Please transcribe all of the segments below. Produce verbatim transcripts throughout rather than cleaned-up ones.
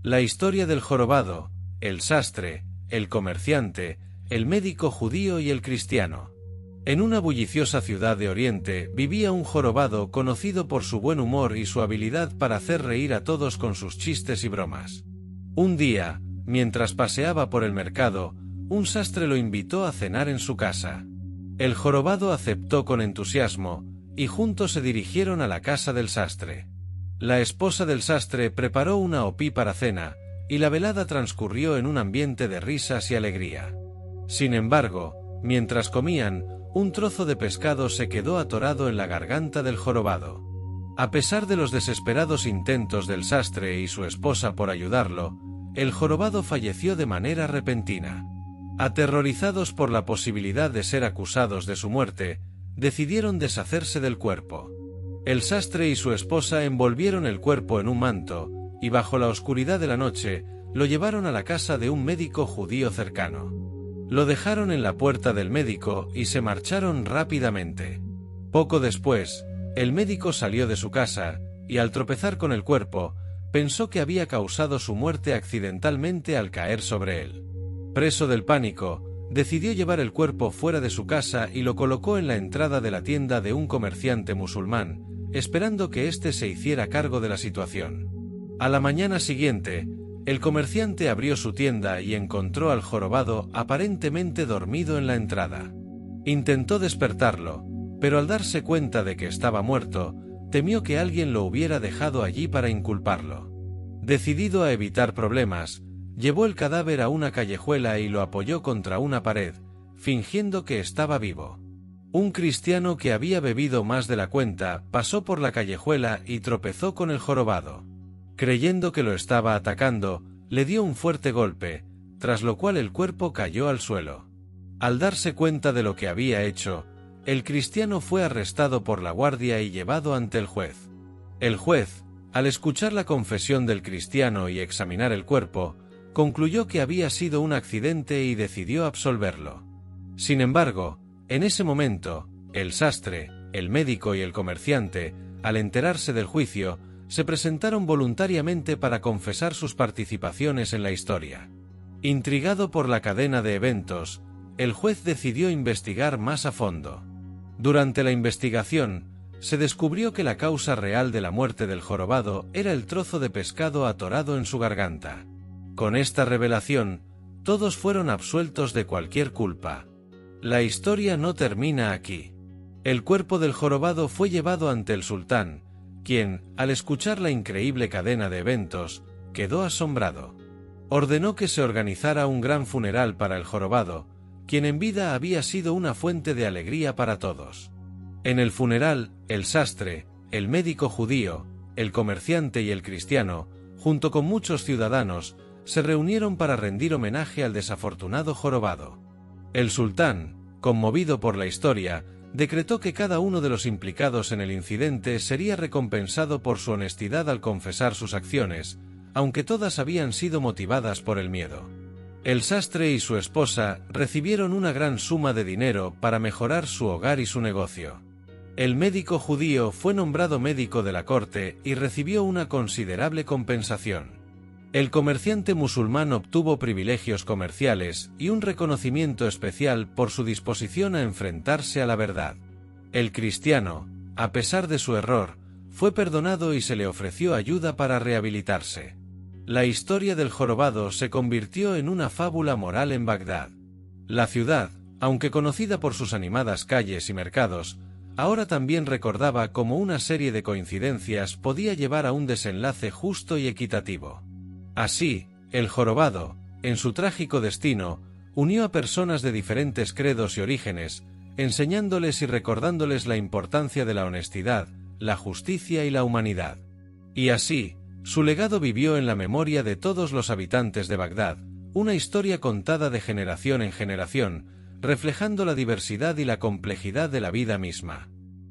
La historia del jorobado, el sastre, el comerciante, el médico judío y el cristiano. En una bulliciosa ciudad de Oriente vivía un jorobado conocido por su buen humor y su habilidad para hacer reír a todos con sus chistes y bromas. Un día, mientras paseaba por el mercado, un sastre lo invitó a cenar en su casa. El jorobado aceptó con entusiasmo, y juntos se dirigieron a la casa del sastre. La esposa del sastre preparó una opí para cena, y la velada transcurrió en un ambiente de risas y alegría. Sin embargo, mientras comían, un trozo de pescado se quedó atorado en la garganta del jorobado. A pesar de los desesperados intentos del sastre y su esposa por ayudarlo, el jorobado falleció de manera repentina. Aterrorizados por la posibilidad de ser acusados de su muerte, decidieron deshacerse del cuerpo. El sastre y su esposa envolvieron el cuerpo en un manto, y bajo la oscuridad de la noche, lo llevaron a la casa de un médico judío cercano. Lo dejaron en la puerta del médico y se marcharon rápidamente. Poco después, el médico salió de su casa, y al tropezar con el cuerpo, pensó que había causado su muerte accidentalmente al caer sobre él. Preso del pánico, decidió llevar el cuerpo fuera de su casa y lo colocó en la entrada de la tienda de un comerciante musulmán, esperando que éste se hiciera cargo de la situación. A la mañana siguiente, el comerciante abrió su tienda y encontró al jorobado aparentemente dormido en la entrada. Intentó despertarlo, pero al darse cuenta de que estaba muerto, temió que alguien lo hubiera dejado allí para inculparlo. Decidido a evitar problemas, llevó el cadáver a una callejuela y lo apoyó contra una pared, fingiendo que estaba vivo. Un cristiano que había bebido más de la cuenta pasó por la callejuela y tropezó con el jorobado. Creyendo que lo estaba atacando, le dio un fuerte golpe, tras lo cual el cuerpo cayó al suelo. Al darse cuenta de lo que había hecho, el cristiano fue arrestado por la guardia y llevado ante el juez. El juez, al escuchar la confesión del cristiano y examinar el cuerpo, concluyó que había sido un accidente y decidió absolverlo. Sin embargo, en ese momento, el sastre, el médico y el comerciante, al enterarse del juicio, se presentaron voluntariamente para confesar sus participaciones en la historia. Intrigado por la cadena de eventos, el juez decidió investigar más a fondo. Durante la investigación, se descubrió que la causa real de la muerte del jorobado era el trozo de pescado atorado en su garganta. Con esta revelación, todos fueron absueltos de cualquier culpa. La historia no termina aquí. El cuerpo del jorobado fue llevado ante el sultán, quien, al escuchar la increíble cadena de eventos, quedó asombrado. Ordenó que se organizara un gran funeral para el jorobado, quien en vida había sido una fuente de alegría para todos. En el funeral, el sastre, el médico judío, el comerciante y el cristiano, junto con muchos ciudadanos, se reunieron para rendir homenaje al desafortunado jorobado. El sultán, conmovido por la historia, decretó que cada uno de los implicados en el incidente sería recompensado por su honestidad al confesar sus acciones, aunque todas habían sido motivadas por el miedo. El sastre y su esposa recibieron una gran suma de dinero para mejorar su hogar y su negocio. El médico judío fue nombrado médico de la corte y recibió una considerable compensación. El comerciante musulmán obtuvo privilegios comerciales y un reconocimiento especial por su disposición a enfrentarse a la verdad. El cristiano, a pesar de su error, fue perdonado y se le ofreció ayuda para rehabilitarse. La historia del jorobado se convirtió en una fábula moral en Bagdad. La ciudad, aunque conocida por sus animadas calles y mercados, ahora también recordaba cómo una serie de coincidencias podía llevar a un desenlace justo y equitativo. Así, el jorobado, en su trágico destino, unió a personas de diferentes credos y orígenes, enseñándoles y recordándoles la importancia de la honestidad, la justicia y la humanidad. Y así, su legado vivió en la memoria de todos los habitantes de Bagdad, una historia contada de generación en generación, reflejando la diversidad y la complejidad de la vida misma.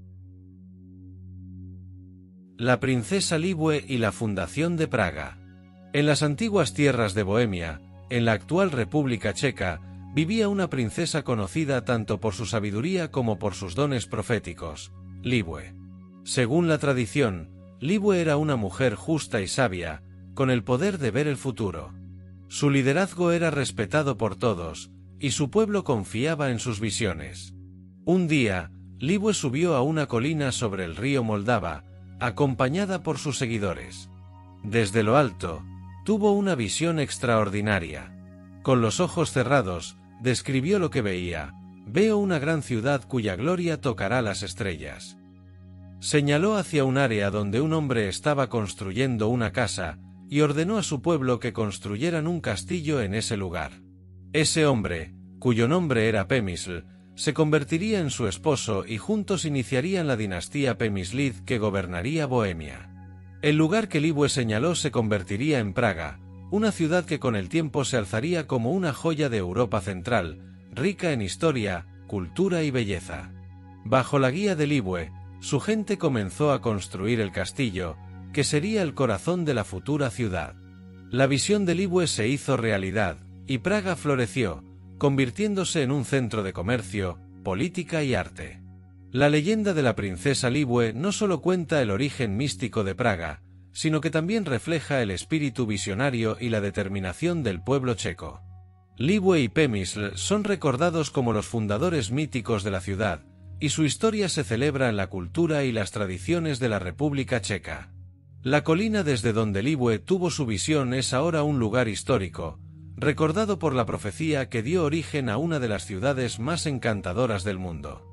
La princesa Libue y la fundación de Praga. En las antiguas tierras de Bohemia, en la actual República Checa, vivía una princesa conocida tanto por su sabiduría como por sus dones proféticos, Libue. Según la tradición, Libue era una mujer justa y sabia, con el poder de ver el futuro. Su liderazgo era respetado por todos, y su pueblo confiaba en sus visiones. Un día, Libue subió a una colina sobre el río Moldava, acompañada por sus seguidores. Desde lo alto, tuvo una visión extraordinaria. Con los ojos cerrados, describió lo que veía: «Veo una gran ciudad cuya gloria tocará las estrellas». Señaló hacia un área donde un hombre estaba construyendo una casa, y ordenó a su pueblo que construyeran un castillo en ese lugar. Ese hombre, cuyo nombre era Pemisl, se convertiría en su esposo y juntos iniciarían la dinastía Přemyslid que gobernaría Bohemia. El lugar que Libue señaló se convertiría en Praga, una ciudad que con el tiempo se alzaría como una joya de Europa central, rica en historia, cultura y belleza. Bajo la guía de Libue, su gente comenzó a construir el castillo, que sería el corazón de la futura ciudad. La visión de Libue se hizo realidad, y Praga floreció, convirtiéndose en un centro de comercio, política y arte. La leyenda de la princesa Libue no solo cuenta el origen místico de Praga, sino que también refleja el espíritu visionario y la determinación del pueblo checo. Libue y Přemysl son recordados como los fundadores míticos de la ciudad, y su historia se celebra en la cultura y las tradiciones de la República Checa. La colina desde donde Libue tuvo su visión es ahora un lugar histórico, recordado por la profecía que dio origen a una de las ciudades más encantadoras del mundo.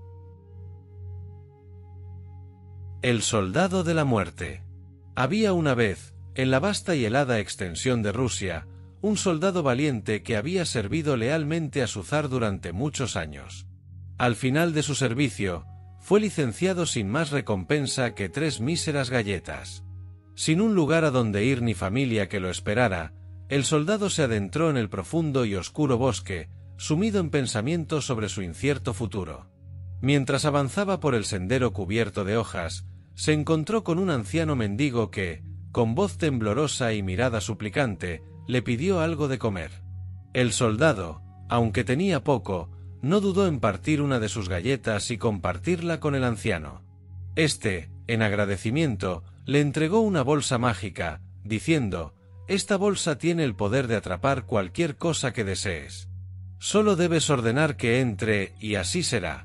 El soldado de la muerte. Había una vez, en la vasta y helada extensión de Rusia, un soldado valiente que había servido lealmente a su zar durante muchos años. Al final de su servicio, fue licenciado sin más recompensa que tres míseras galletas. Sin un lugar a donde ir ni familia que lo esperara, el soldado se adentró en el profundo y oscuro bosque, sumido en pensamientos sobre su incierto futuro. Mientras avanzaba por el sendero cubierto de hojas, se encontró con un anciano mendigo que, con voz temblorosa y mirada suplicante, le pidió algo de comer. El soldado, aunque tenía poco, no dudó en partir una de sus galletas y compartirla con el anciano. Este, en agradecimiento, le entregó una bolsa mágica, diciendo: «Esta bolsa tiene el poder de atrapar cualquier cosa que desees. Solo debes ordenar que entre, y así será».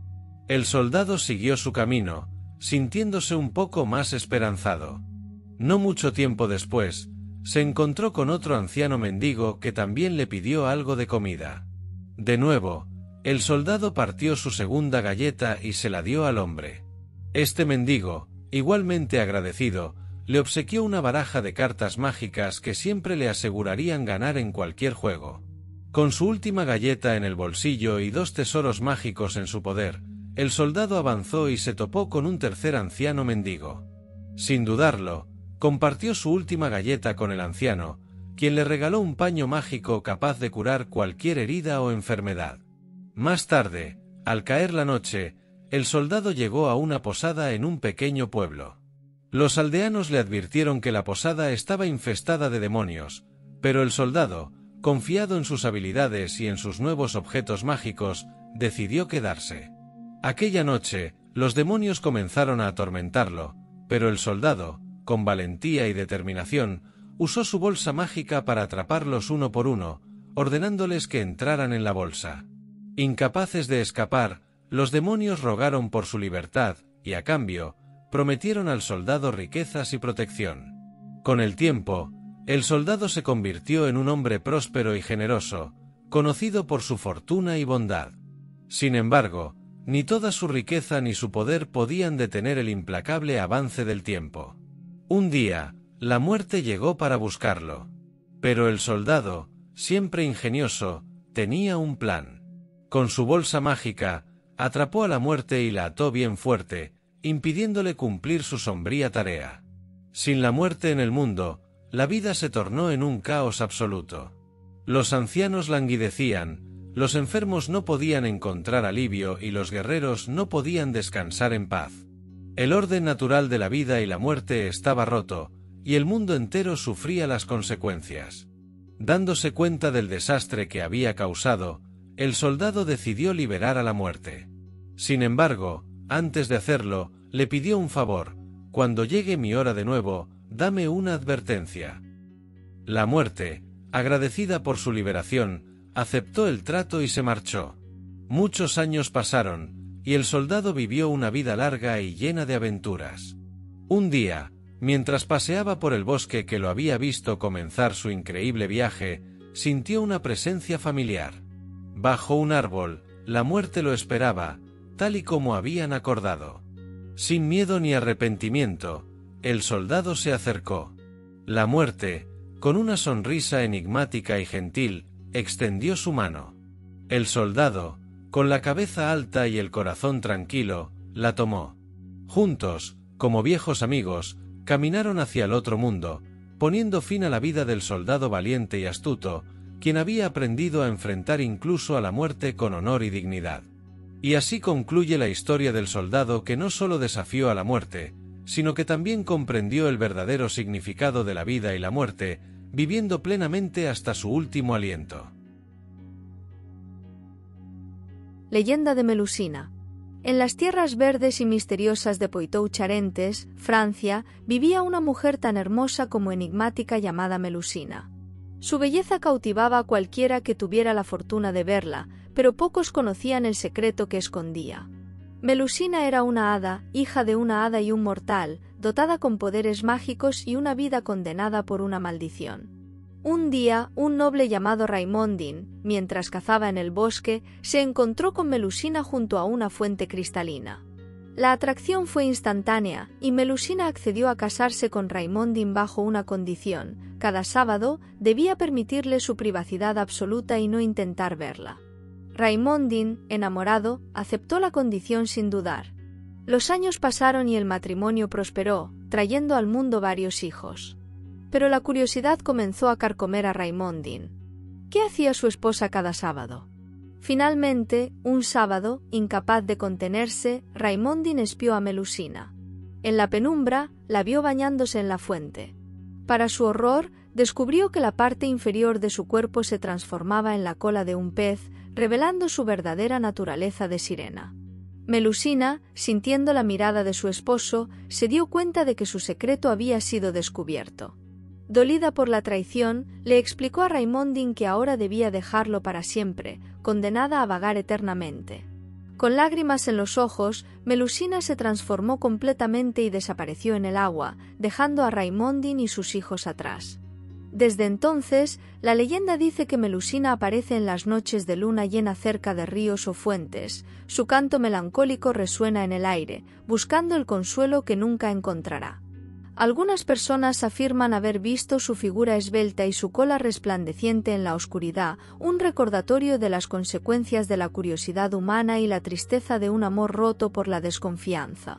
El soldado siguió su camino, sintiéndose un poco más esperanzado. No mucho tiempo después, se encontró con otro anciano mendigo que también le pidió algo de comida. De nuevo, el soldado partió su segunda galleta y se la dio al hombre. Este mendigo, igualmente agradecido, le obsequió una baraja de cartas mágicas que siempre le asegurarían ganar en cualquier juego. Con su última galleta en el bolsillo y dos tesoros mágicos en su poder, el soldado avanzó y se topó con un tercer anciano mendigo. Sin dudarlo, compartió su última galleta con el anciano, quien le regaló un paño mágico capaz de curar cualquier herida o enfermedad. Más tarde, al caer la noche, el soldado llegó a una posada en un pequeño pueblo. Los aldeanos le advirtieron que la posada estaba infestada de demonios, pero el soldado, confiado en sus habilidades y en sus nuevos objetos mágicos, decidió quedarse. Aquella noche, los demonios comenzaron a atormentarlo, pero el soldado, con valentía y determinación, usó su bolsa mágica para atraparlos uno por uno, ordenándoles que entraran en la bolsa. Incapaces de escapar, los demonios rogaron por su libertad, y a cambio, prometieron al soldado riquezas y protección. Con el tiempo, el soldado se convirtió en un hombre próspero y generoso, conocido por su fortuna y bondad. Sin embargo, ni toda su riqueza ni su poder podían detener el implacable avance del tiempo. Un día, la muerte llegó para buscarlo. Pero el soldado, siempre ingenioso, tenía un plan. Con su bolsa mágica, atrapó a la muerte y la ató bien fuerte, impidiéndole cumplir su sombría tarea. Sin la muerte en el mundo, la vida se tornó en un caos absoluto. Los ancianos languidecían, los enfermos no podían encontrar alivio y los guerreros no podían descansar en paz. El orden natural de la vida y la muerte estaba roto, y el mundo entero sufría las consecuencias. Dándose cuenta del desastre que había causado, el soldado decidió liberar a la muerte. Sin embargo, antes de hacerlo, le pidió un favor: «Cuando llegue mi hora de nuevo, dame una advertencia». La muerte, agradecida por su liberación, aceptó el trato y se marchó. Muchos años pasaron, y el soldado vivió una vida larga y llena de aventuras. Un día, mientras paseaba por el bosque que lo había visto comenzar su increíble viaje, sintió una presencia familiar. Bajo un árbol, la muerte lo esperaba, tal y como habían acordado. Sin miedo ni arrepentimiento, el soldado se acercó. La muerte, con una sonrisa enigmática y gentil, extendió su mano. El soldado, con la cabeza alta y el corazón tranquilo, la tomó. Juntos, como viejos amigos, caminaron hacia el otro mundo, poniendo fin a la vida del soldado valiente y astuto, quien había aprendido a enfrentar incluso a la muerte con honor y dignidad. Y así concluye la historia del soldado que no solo desafió a la muerte, sino que también comprendió el verdadero significado de la vida y la muerte, viviendo plenamente hasta su último aliento. Leyenda de Melusina. En las tierras verdes y misteriosas de Poitou-Charentes, Francia, vivía una mujer tan hermosa como enigmática llamada Melusina. Su belleza cautivaba a cualquiera que tuviera la fortuna de verla, pero pocos conocían el secreto que escondía. Melusina era una hada, hija de una hada y un mortal, dotada con poderes mágicos y una vida condenada por una maldición. Un día, un noble llamado Raimondín, mientras cazaba en el bosque, se encontró con Melusina junto a una fuente cristalina. La atracción fue instantánea, y Melusina accedió a casarse con Raimondín bajo una condición: cada sábado debía permitirle su privacidad absoluta y no intentar verla. Raimondín, enamorado, aceptó la condición sin dudar. Los años pasaron y el matrimonio prosperó, trayendo al mundo varios hijos. Pero la curiosidad comenzó a carcomer a Raimondín. ¿Qué hacía su esposa cada sábado? Finalmente, un sábado, incapaz de contenerse, Raimondín espió a Melusina. En la penumbra, la vio bañándose en la fuente. Para su horror, descubrió que la parte inferior de su cuerpo se transformaba en la cola de un pez, revelando su verdadera naturaleza de sirena. Melusina, sintiendo la mirada de su esposo, se dio cuenta de que su secreto había sido descubierto. Dolida por la traición, le explicó a Raimondín que ahora debía dejarlo para siempre, condenada a vagar eternamente. Con lágrimas en los ojos, Melusina se transformó completamente y desapareció en el agua, dejando a Raimondín y sus hijos atrás. Desde entonces, la leyenda dice que Melusina aparece en las noches de luna llena cerca de ríos o fuentes. Su canto melancólico resuena en el aire, buscando el consuelo que nunca encontrará. Algunas personas afirman haber visto su figura esbelta y su cola resplandeciente en la oscuridad, un recordatorio de las consecuencias de la curiosidad humana y la tristeza de un amor roto por la desconfianza.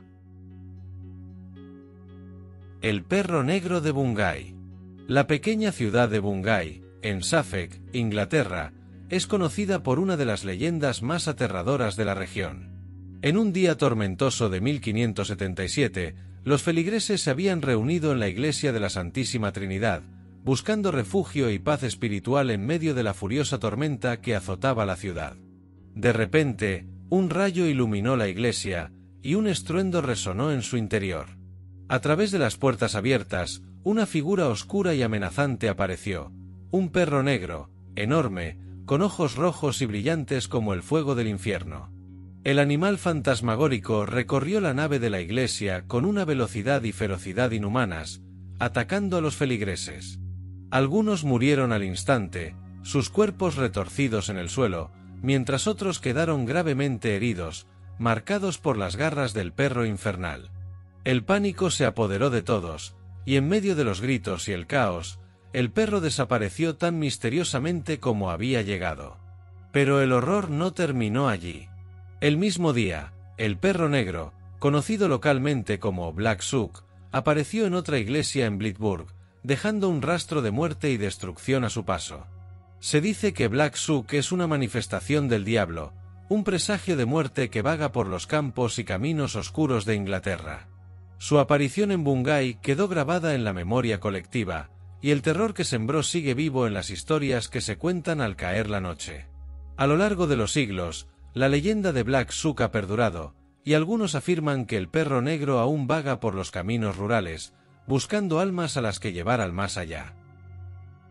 El perro negro de Bungay. La pequeña ciudad de Bungay, en Suffolk, Inglaterra, es conocida por una de las leyendas más aterradoras de la región. En un día tormentoso de mil quinientos setenta y siete, los feligreses se habían reunido en la iglesia de la Santísima Trinidad, buscando refugio y paz espiritual en medio de la furiosa tormenta que azotaba la ciudad. De repente, un rayo iluminó la iglesia, y un estruendo resonó en su interior. A través de las puertas abiertas, una figura oscura y amenazante apareció, un perro negro, enorme, con ojos rojos y brillantes como el fuego del infierno. El animal fantasmagórico recorrió la nave de la iglesia con una velocidad y ferocidad inhumanas, atacando a los feligreses. Algunos murieron al instante, sus cuerpos retorcidos en el suelo, mientras otros quedaron gravemente heridos, marcados por las garras del perro infernal. El pánico se apoderó de todos, y en medio de los gritos y el caos, el perro desapareció tan misteriosamente como había llegado. Pero el horror no terminó allí. El mismo día, el perro negro, conocido localmente como Black Sook, apareció en otra iglesia en Blitburg, dejando un rastro de muerte y destrucción a su paso. Se dice que Black Sook es una manifestación del diablo, un presagio de muerte que vaga por los campos y caminos oscuros de Inglaterra. Su aparición en Bungay quedó grabada en la memoria colectiva, y el terror que sembró sigue vivo en las historias que se cuentan al caer la noche. A lo largo de los siglos, la leyenda de Black Sook ha perdurado, y algunos afirman que el perro negro aún vaga por los caminos rurales, buscando almas a las que llevar al más allá.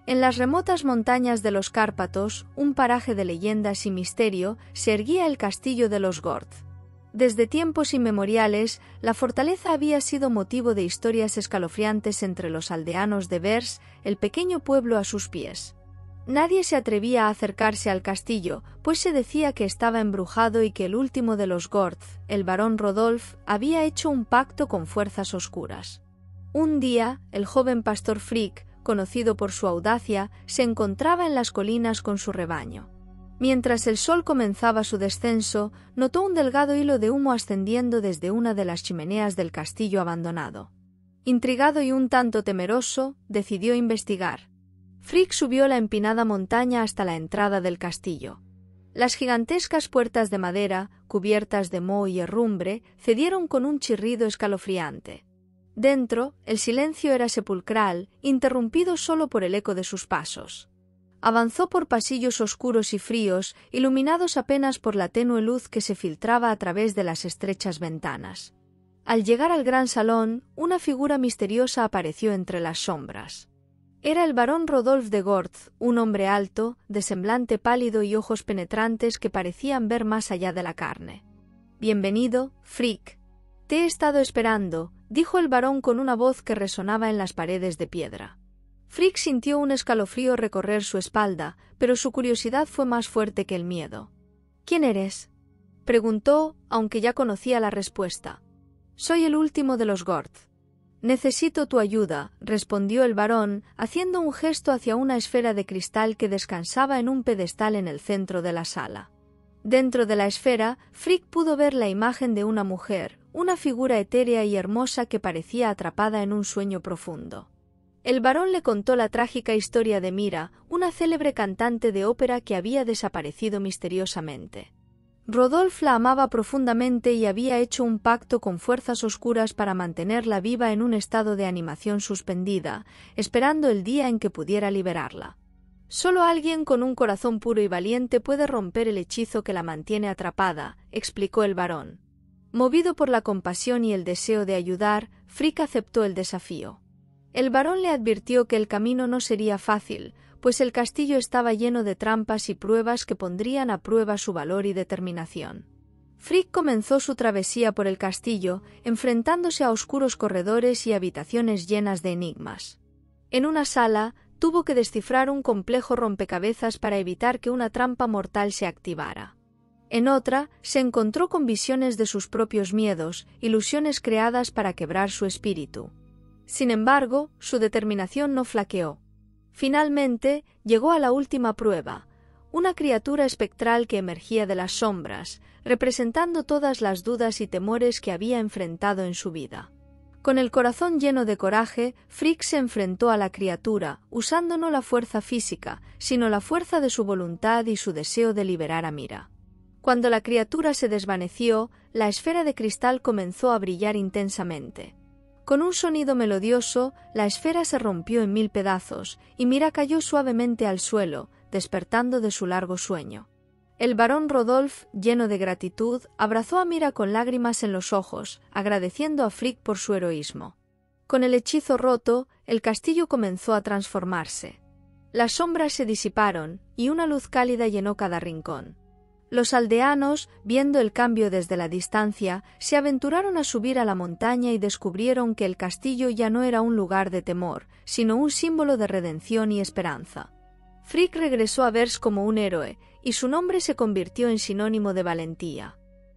En las remotas montañas de los Cárpatos, un paraje de leyendas y misterio, se erguía el castillo de los Gorz. Desde tiempos inmemoriales, la fortaleza había sido motivo de historias escalofriantes entre los aldeanos de Vers, el pequeño pueblo a sus pies. Nadie se atrevía a acercarse al castillo, pues se decía que estaba embrujado y que el último de los Gorz, el barón Rodolf, había hecho un pacto con fuerzas oscuras. Un día, el joven pastor Frigg, conocido por su audacia, se encontraba en las colinas con su rebaño. Mientras el sol comenzaba su descenso, notó un delgado hilo de humo ascendiendo desde una de las chimeneas del castillo abandonado. Intrigado y un tanto temeroso, decidió investigar. Frigg subió la empinada montaña hasta la entrada del castillo. Las gigantescas puertas de madera, cubiertas de moho y herrumbre, cedieron con un chirrido escalofriante. Dentro, el silencio era sepulcral, interrumpido solo por el eco de sus pasos. Avanzó por pasillos oscuros y fríos, iluminados apenas por la tenue luz que se filtraba a través de las estrechas ventanas. Al llegar al gran salón, una figura misteriosa apareció entre las sombras. Era el barón Rodolf de Gorz, un hombre alto, de semblante pálido y ojos penetrantes que parecían ver más allá de la carne. «Bienvenido, Frigg. Te he estado esperando», dijo el barón con una voz que resonaba en las paredes de piedra. Frigg sintió un escalofrío recorrer su espalda, pero su curiosidad fue más fuerte que el miedo. «¿Quién eres?», preguntó, aunque ya conocía la respuesta. «Soy el último de los Gorz». «Necesito tu ayuda», respondió el barón, haciendo un gesto hacia una esfera de cristal que descansaba en un pedestal en el centro de la sala. Dentro de la esfera, Frigg pudo ver la imagen de una mujer, una figura etérea y hermosa que parecía atrapada en un sueño profundo. El barón le contó la trágica historia de Mira, una célebre cantante de ópera que había desaparecido misteriosamente. Rodolf la amaba profundamente y había hecho un pacto con fuerzas oscuras para mantenerla viva en un estado de animación suspendida, esperando el día en que pudiera liberarla. Solo alguien con un corazón puro y valiente puede romper el hechizo que la mantiene atrapada, explicó el barón. Movido por la compasión y el deseo de ayudar, Frigg aceptó el desafío. El barón le advirtió que el camino no sería fácil, pues el castillo estaba lleno de trampas y pruebas que pondrían a prueba su valor y determinación. Frigg comenzó su travesía por el castillo, enfrentándose a oscuros corredores y habitaciones llenas de enigmas. En una sala, tuvo que descifrar un complejo rompecabezas para evitar que una trampa mortal se activara. En otra, se encontró con visiones de sus propios miedos, ilusiones creadas para quebrar su espíritu. Sin embargo, su determinación no flaqueó. Finalmente, llegó a la última prueba, una criatura espectral que emergía de las sombras, representando todas las dudas y temores que había enfrentado en su vida. Con el corazón lleno de coraje, Frigg se enfrentó a la criatura, usando no la fuerza física, sino la fuerza de su voluntad y su deseo de liberar a Mira. Cuando la criatura se desvaneció, la esfera de cristal comenzó a brillar intensamente. Con un sonido melodioso, la esfera se rompió en mil pedazos, y Mira cayó suavemente al suelo, despertando de su largo sueño. El barón Rodolf, lleno de gratitud, abrazó a Mira con lágrimas en los ojos, agradeciendo a Frigg por su heroísmo. Con el hechizo roto, el castillo comenzó a transformarse. Las sombras se disiparon, y una luz cálida llenó cada rincón. Los aldeanos, viendo el cambio desde la distancia, se aventuraron a subir a la montaña y descubrieron que el castillo ya no era un lugar de temor, sino un símbolo de redención y esperanza. Frigg regresó a Vers como un héroe, y su nombre se convirtió en sinónimo de valentía.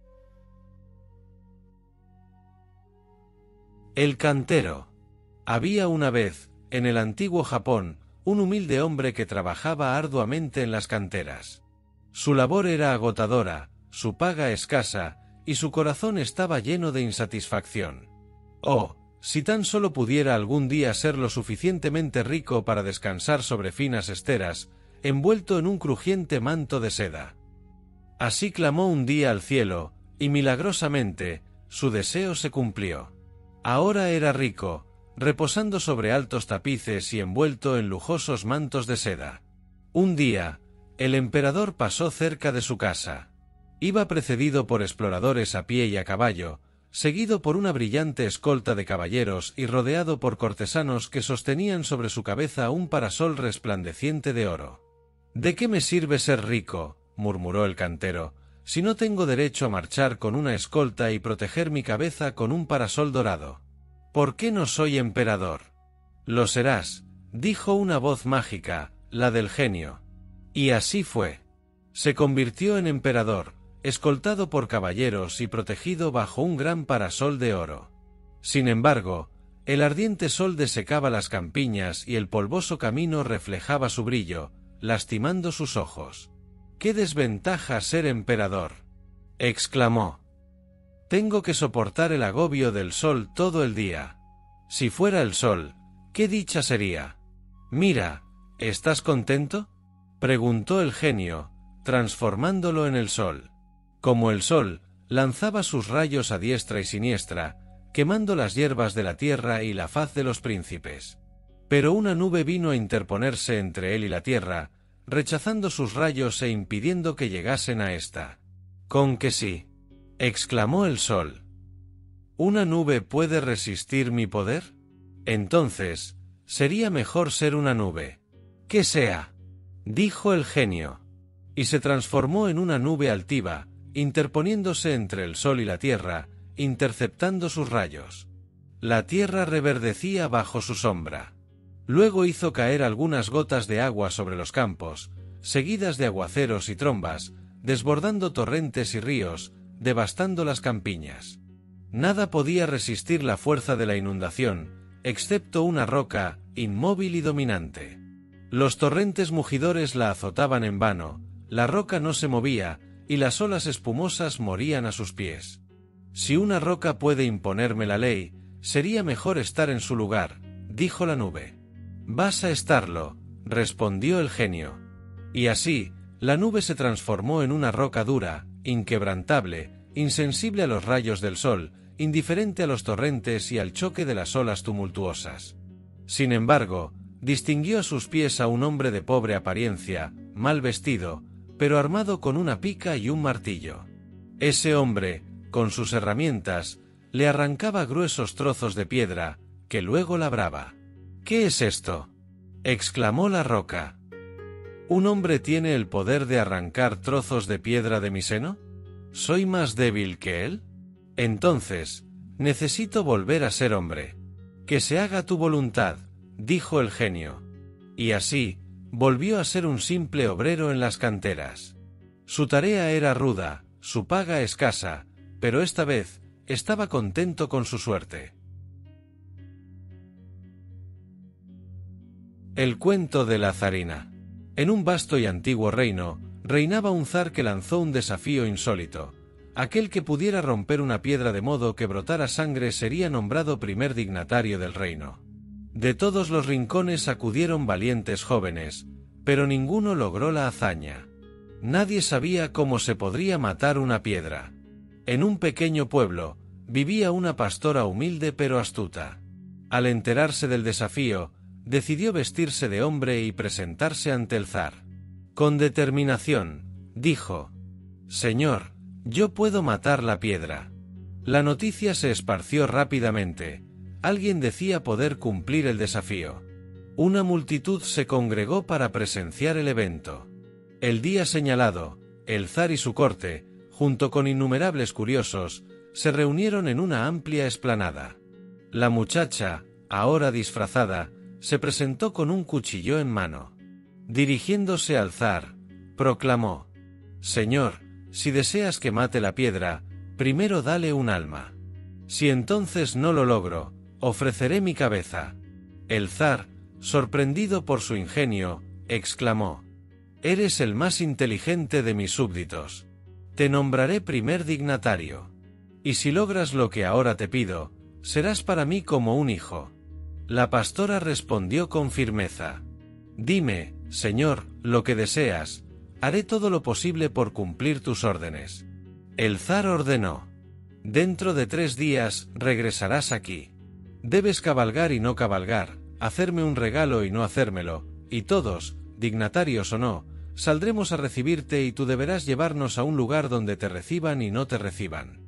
El cantero. Había una vez, en el antiguo Japón, un humilde hombre que trabajaba arduamente en las canteras. Su labor era agotadora, su paga escasa, y su corazón estaba lleno de insatisfacción. Oh, si tan solo pudiera algún día ser lo suficientemente rico para descansar sobre finas esteras, envuelto en un crujiente manto de seda. Así clamó un día al cielo, y milagrosamente, su deseo se cumplió. Ahora era rico, reposando sobre altos tapices y envuelto en lujosos mantos de seda. Un día, el emperador pasó cerca de su casa. Iba precedido por exploradores a pie y a caballo, seguido por una brillante escolta de caballeros y rodeado por cortesanos que sostenían sobre su cabeza un parasol resplandeciente de oro. «¿De qué me sirve ser rico?», murmuró el cantero, «si no tengo derecho a marchar con una escolta y proteger mi cabeza con un parasol dorado. ¿Por qué no soy emperador?». «Lo serás», dijo una voz mágica, la del genio. Y así fue. Se convirtió en emperador, escoltado por caballeros y protegido bajo un gran parasol de oro. Sin embargo, el ardiente sol desecaba las campiñas y el polvoso camino reflejaba su brillo, lastimando sus ojos. «¡Qué desventaja ser emperador!», exclamó. «Tengo que soportar el agobio del sol todo el día. Si fuera el sol, qué dicha sería». «Mira, ¿estás contento?», preguntó el genio, transformándolo en el sol. Como el sol, lanzaba sus rayos a diestra y siniestra, quemando las hierbas de la tierra y la faz de los príncipes. Pero una nube vino a interponerse entre él y la tierra, rechazando sus rayos e impidiendo que llegasen a ésta. «¿Con que sí?», exclamó el sol. «¿Una nube puede resistir mi poder? Entonces, sería mejor ser una nube». «Que sea», dijo el genio. Y se transformó en una nube altiva, interponiéndose entre el sol y la tierra, interceptando sus rayos. La tierra reverdecía bajo su sombra. Luego hizo caer algunas gotas de agua sobre los campos, seguidas de aguaceros y trombas, desbordando torrentes y ríos, devastando las campiñas. Nada podía resistir la fuerza de la inundación, excepto una roca, inmóvil y dominante. Los torrentes mugidores la azotaban en vano, la roca no se movía, y las olas espumosas morían a sus pies. «Si una roca puede imponerme la ley, sería mejor estar en su lugar», dijo la nube. «Vas a estarlo», respondió el genio. Y así, la nube se transformó en una roca dura, inquebrantable, insensible a los rayos del sol, indiferente a los torrentes y al choque de las olas tumultuosas. Sin embargo, distinguió a sus pies a un hombre de pobre apariencia, mal vestido, pero armado con una pica y un martillo. Ese hombre, con sus herramientas, le arrancaba gruesos trozos de piedra, que luego labraba. «¿Qué es esto?», exclamó la roca. «¿Un hombre tiene el poder de arrancar trozos de piedra de mi seno? ¿Soy más débil que él? Entonces, necesito volver a ser hombre». «Que se haga tu voluntad», dijo el genio. Y así, volvió a ser un simple obrero en las canteras. Su tarea era ruda, su paga escasa, pero esta vez, estaba contento con su suerte. El cuento de la zarina. En un vasto y antiguo reino, reinaba un zar que lanzó un desafío insólito. Aquel que pudiera romper una piedra de modo que brotara sangre sería nombrado primer dignatario del reino. De todos los rincones acudieron valientes jóvenes, pero ninguno logró la hazaña. Nadie sabía cómo se podría matar una piedra. En un pequeño pueblo, vivía una pastora humilde pero astuta. Al enterarse del desafío, decidió vestirse de hombre y presentarse ante el zar. Con determinación, dijo: «Señor, yo puedo matar la piedra». La noticia se esparció rápidamente. Alguien decía poder cumplir el desafío. Una multitud se congregó para presenciar el evento. El día señalado, el zar y su corte, junto con innumerables curiosos, se reunieron en una amplia explanada. La muchacha, ahora disfrazada, se presentó con un cuchillo en mano. Dirigiéndose al zar, proclamó: «Señor, si deseas que mate la piedra, primero dale un alma. Si entonces no lo logro, ofreceré mi cabeza». El zar, sorprendido por su ingenio, exclamó: «Eres el más inteligente de mis súbditos. Te nombraré primer dignatario. Y si logras lo que ahora te pido, serás para mí como un hijo». La pastora respondió con firmeza: «Dime, señor, lo que deseas, haré todo lo posible por cumplir tus órdenes». El zar ordenó: «Dentro de tres días regresarás aquí. Debes cabalgar y no cabalgar, hacerme un regalo y no hacérmelo, y todos, dignatarios o no, saldremos a recibirte y tú deberás llevarnos a un lugar donde te reciban y no te reciban.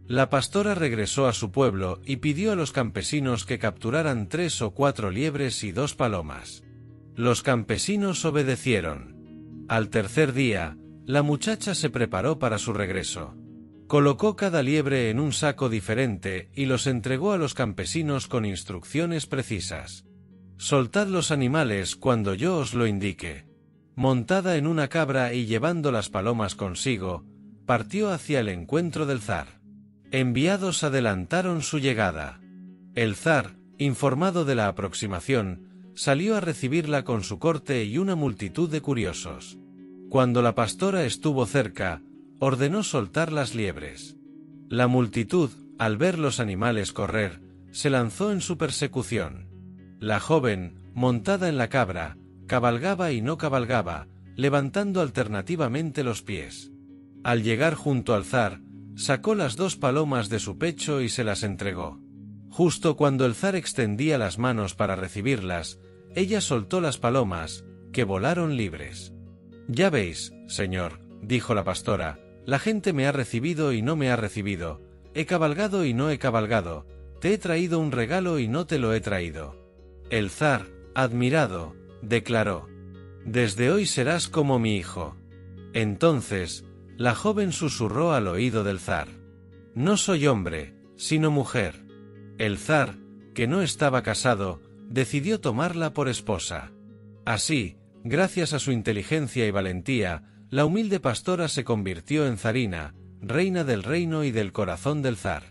La pastora regresó a su pueblo y pidió a los campesinos que capturaran tres o cuatro liebres y dos palomas. Los campesinos obedecieron. Al tercer día, la muchacha se preparó para su regreso. Colocó cada liebre en un saco diferente y los entregó a los campesinos con instrucciones precisas. Soltad los animales cuando yo os lo indique. Montada en una cabra y llevando las palomas consigo, partió hacia el encuentro del zar. Enviados adelantaron su llegada. El zar, informado de la aproximación, salió a recibirla con su corte y una multitud de curiosos. Cuando la pastora estuvo cerca, ordenó soltar las liebres. La multitud, al ver los animales correr, se lanzó en su persecución. La joven, montada en la cabra, cabalgaba y no cabalgaba, levantando alternativamente los pies. Al llegar junto al zar, sacó las dos palomas de su pecho y se las entregó. Justo cuando el zar extendía las manos para recibirlas, ella soltó las palomas, que volaron libres. «Ya veis, señor», dijo la pastora, «la gente me ha recibido y no me ha recibido, he cabalgado y no he cabalgado, te he traído un regalo y no te lo he traído». El zar, admirado, declaró: «Desde hoy serás como mi hijo». Entonces, la joven susurró al oído del zar: «No soy hombre, sino mujer». El zar, que no estaba casado, decidió tomarla por esposa. Así, gracias a su inteligencia y valentía, la humilde pastora se convirtió en zarina, reina del reino y del corazón del zar.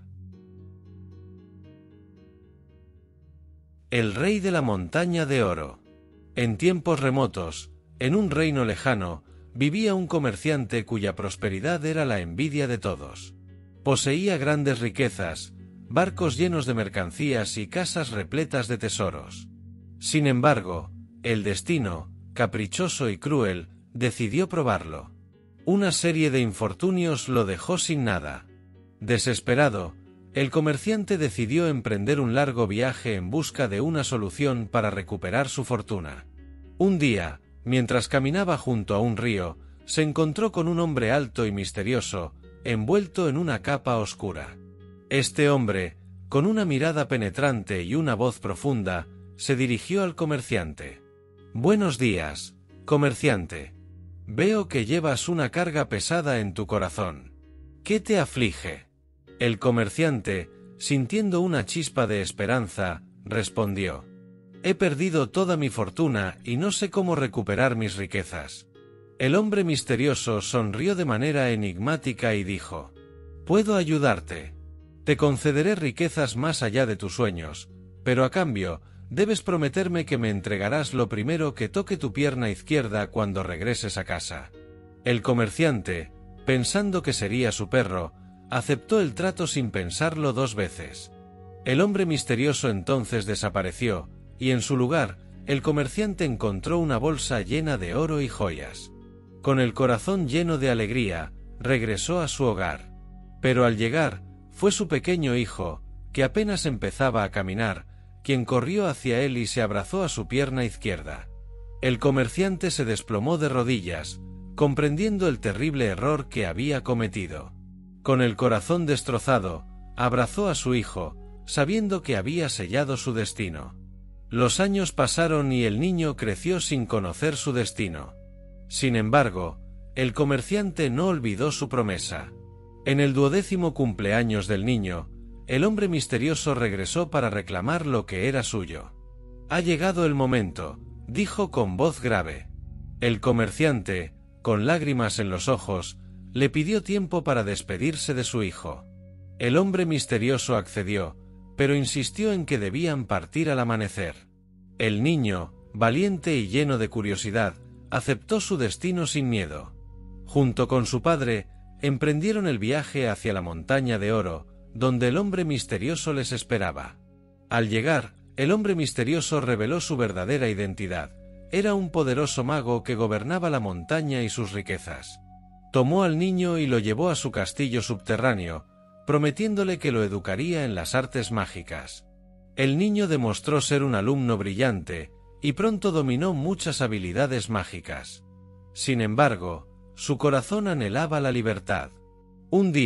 El rey de la montaña de oro. En tiempos remotos, en un reino lejano, vivía un comerciante cuya prosperidad era la envidia de todos. Poseía grandes riquezas, barcos llenos de mercancías y casas repletas de tesoros. Sin embargo, el destino, caprichoso y cruel, decidió probarlo. Una serie de infortunios lo dejó sin nada. Desesperado, el comerciante decidió emprender un largo viaje en busca de una solución para recuperar su fortuna. Un día, mientras caminaba junto a un río, se encontró con un hombre alto y misterioso, envuelto en una capa oscura. Este hombre, con una mirada penetrante y una voz profunda, se dirigió al comerciante. «Buenos días, comerciante. Veo que llevas una carga pesada en tu corazón. ¿Qué te aflige?» El comerciante, sintiendo una chispa de esperanza, respondió: «He perdido toda mi fortuna y no sé cómo recuperar mis riquezas». El hombre misterioso sonrió de manera enigmática y dijo: «Puedo ayudarte. Te concederé riquezas más allá de tus sueños, pero a cambio, debes prometerme que me entregarás lo primero que toque tu pierna izquierda cuando regreses a casa». El comerciante, pensando que sería su perro, aceptó el trato sin pensarlo dos veces. El hombre misterioso entonces desapareció, y en su lugar, el comerciante encontró una bolsa llena de oro y joyas. Con el corazón lleno de alegría, regresó a su hogar. Pero al llegar, fue su pequeño hijo, que apenas empezaba a caminar, quien corrió hacia él y se abrazó a su pierna izquierda. El comerciante se desplomó de rodillas, comprendiendo el terrible error que había cometido. Con el corazón destrozado, abrazó a su hijo, sabiendo que había sellado su destino. Los años pasaron y el niño creció sin conocer su destino. Sin embargo, el comerciante no olvidó su promesa. En el duodécimo cumpleaños del niño, el hombre misterioso regresó para reclamar lo que era suyo. «Ha llegado el momento», dijo con voz grave. El comerciante, con lágrimas en los ojos, le pidió tiempo para despedirse de su hijo. El hombre misterioso accedió, pero insistió en que debían partir al amanecer. El niño, valiente y lleno de curiosidad, aceptó su destino sin miedo. Junto con su padre, emprendieron el viaje hacia la montaña de oro, donde el hombre misterioso les esperaba. Al llegar, el hombre misterioso reveló su verdadera identidad. Era un poderoso mago que gobernaba la montaña y sus riquezas. Tomó al niño y lo llevó a su castillo subterráneo, prometiéndole que lo educaría en las artes mágicas. El niño demostró ser un alumno brillante, y pronto dominó muchas habilidades mágicas. Sin embargo, su corazón anhelaba la libertad. Un día,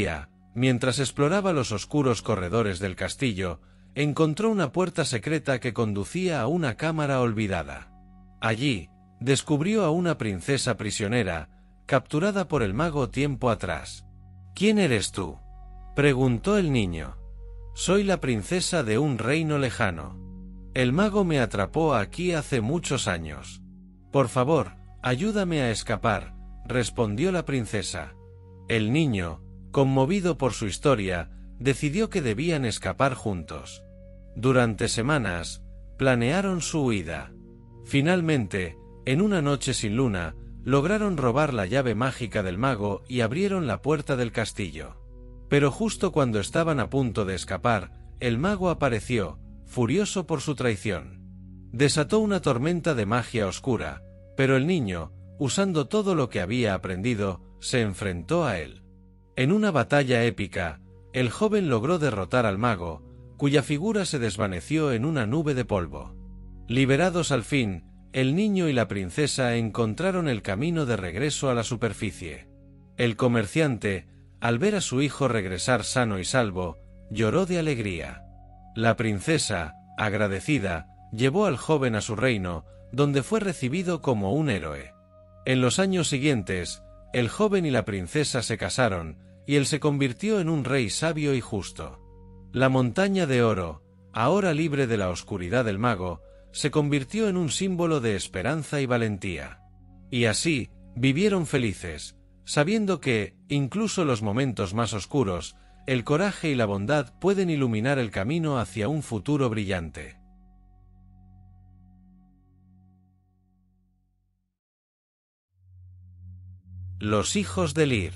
mientras exploraba los oscuros corredores del castillo, encontró una puerta secreta que conducía a una cámara olvidada. Allí, descubrió a una princesa prisionera, capturada por el mago tiempo atrás. «¿Quién eres tú?», preguntó el niño. «Soy la princesa de un reino lejano. El mago me atrapó aquí hace muchos años. Por favor, ayúdame a escapar», respondió la princesa. El niño, conmovido por su historia, decidió que debían escapar juntos. Durante semanas, planearon su huida. Finalmente, en una noche sin luna, lograron robar la llave mágica del mago y abrieron la puerta del castillo. Pero justo cuando estaban a punto de escapar, el mago apareció, furioso por su traición. Desató una tormenta de magia oscura, pero el niño, usando todo lo que había aprendido, se enfrentó a él. En una batalla épica, el joven logró derrotar al mago, cuya figura se desvaneció en una nube de polvo. Liberados al fin, el niño y la princesa encontraron el camino de regreso a la superficie. El comerciante, al ver a su hijo regresar sano y salvo, lloró de alegría. La princesa, agradecida, llevó al joven a su reino, donde fue recibido como un héroe. En los años siguientes, el joven y la princesa se casaron, y él se convirtió en un rey sabio y justo. La montaña de oro, ahora libre de la oscuridad del mago, se convirtió en un símbolo de esperanza y valentía. Y así, vivieron felices, sabiendo que, incluso los momentos más oscuros, el coraje y la bondad pueden iluminar el camino hacia un futuro brillante. Los hijos de Lir.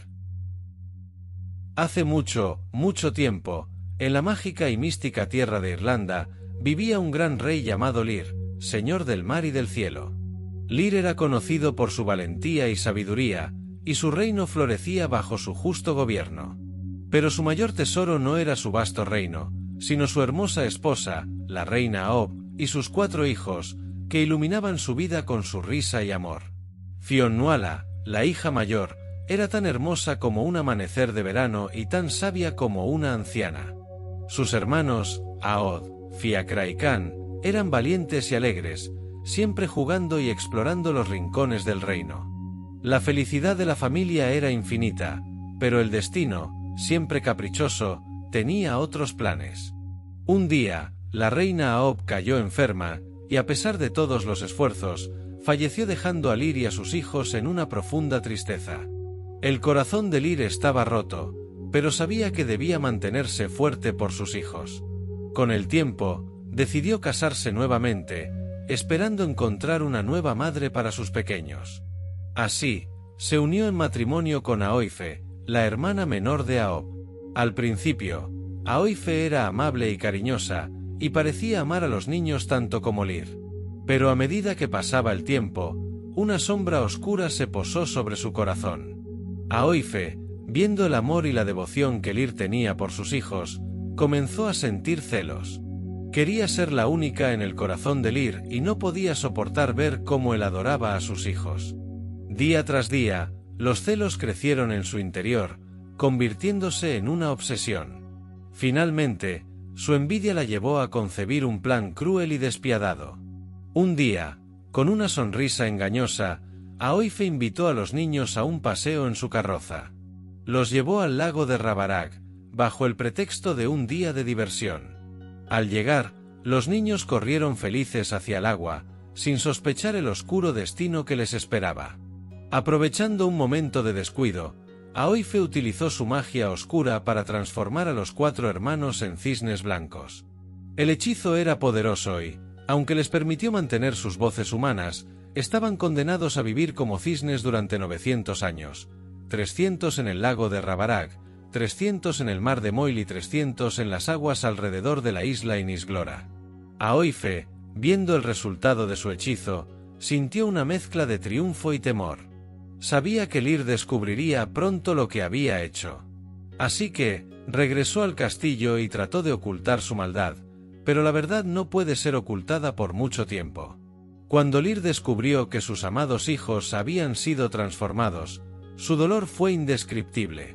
Hace mucho, mucho tiempo, en la mágica y mística tierra de Irlanda, vivía un gran rey llamado Lir, señor del mar y del cielo. Lir era conocido por su valentía y sabiduría, y su reino florecía bajo su justo gobierno. Pero su mayor tesoro no era su vasto reino, sino su hermosa esposa, la reina Aob, y sus cuatro hijos, que iluminaban su vida con su risa y amor. Fionnuala, la hija mayor, era tan hermosa como un amanecer de verano y tan sabia como una anciana. Sus hermanos, Aod, Fiacra y Can, eran valientes y alegres, siempre jugando y explorando los rincones del reino. La felicidad de la familia era infinita, pero el destino, siempre caprichoso, tenía otros planes. Un día, la reina Aob cayó enferma, y a pesar de todos los esfuerzos, falleció dejando a Lir y a sus hijos en una profunda tristeza. El corazón de Lir estaba roto, pero sabía que debía mantenerse fuerte por sus hijos. Con el tiempo, decidió casarse nuevamente, esperando encontrar una nueva madre para sus pequeños. Así, se unió en matrimonio con Aoife, la hermana menor de Aob. Al principio, Aoife era amable y cariñosa, y parecía amar a los niños tanto como Lir. Pero a medida que pasaba el tiempo, una sombra oscura se posó sobre su corazón. Aoife, viendo el amor y la devoción que Lir tenía por sus hijos, comenzó a sentir celos. Quería ser la única en el corazón de Lir y no podía soportar ver cómo él adoraba a sus hijos. Día tras día, los celos crecieron en su interior, convirtiéndose en una obsesión. Finalmente, su envidia la llevó a concebir un plan cruel y despiadado. Un día, con una sonrisa engañosa, Aoife invitó a los niños a un paseo en su carroza. Los llevó al lago de Rabarag, bajo el pretexto de un día de diversión. Al llegar, los niños corrieron felices hacia el agua, sin sospechar el oscuro destino que les esperaba. Aprovechando un momento de descuido, Aoife utilizó su magia oscura para transformar a los cuatro hermanos en cisnes blancos. El hechizo era poderoso y, aunque les permitió mantener sus voces humanas, estaban condenados a vivir como cisnes durante novecientos años, trescientos en el lago de Rabarag, trescientos en el mar de Moil y trescientos en las aguas alrededor de la isla Inisglora. Aoife, viendo el resultado de su hechizo, sintió una mezcla de triunfo y temor. Sabía que Lir descubriría pronto lo que había hecho. Así que, regresó al castillo y trató de ocultar su maldad, pero la verdad no puede ser ocultada por mucho tiempo. Cuando Lir descubrió que sus amados hijos habían sido transformados, su dolor fue indescriptible.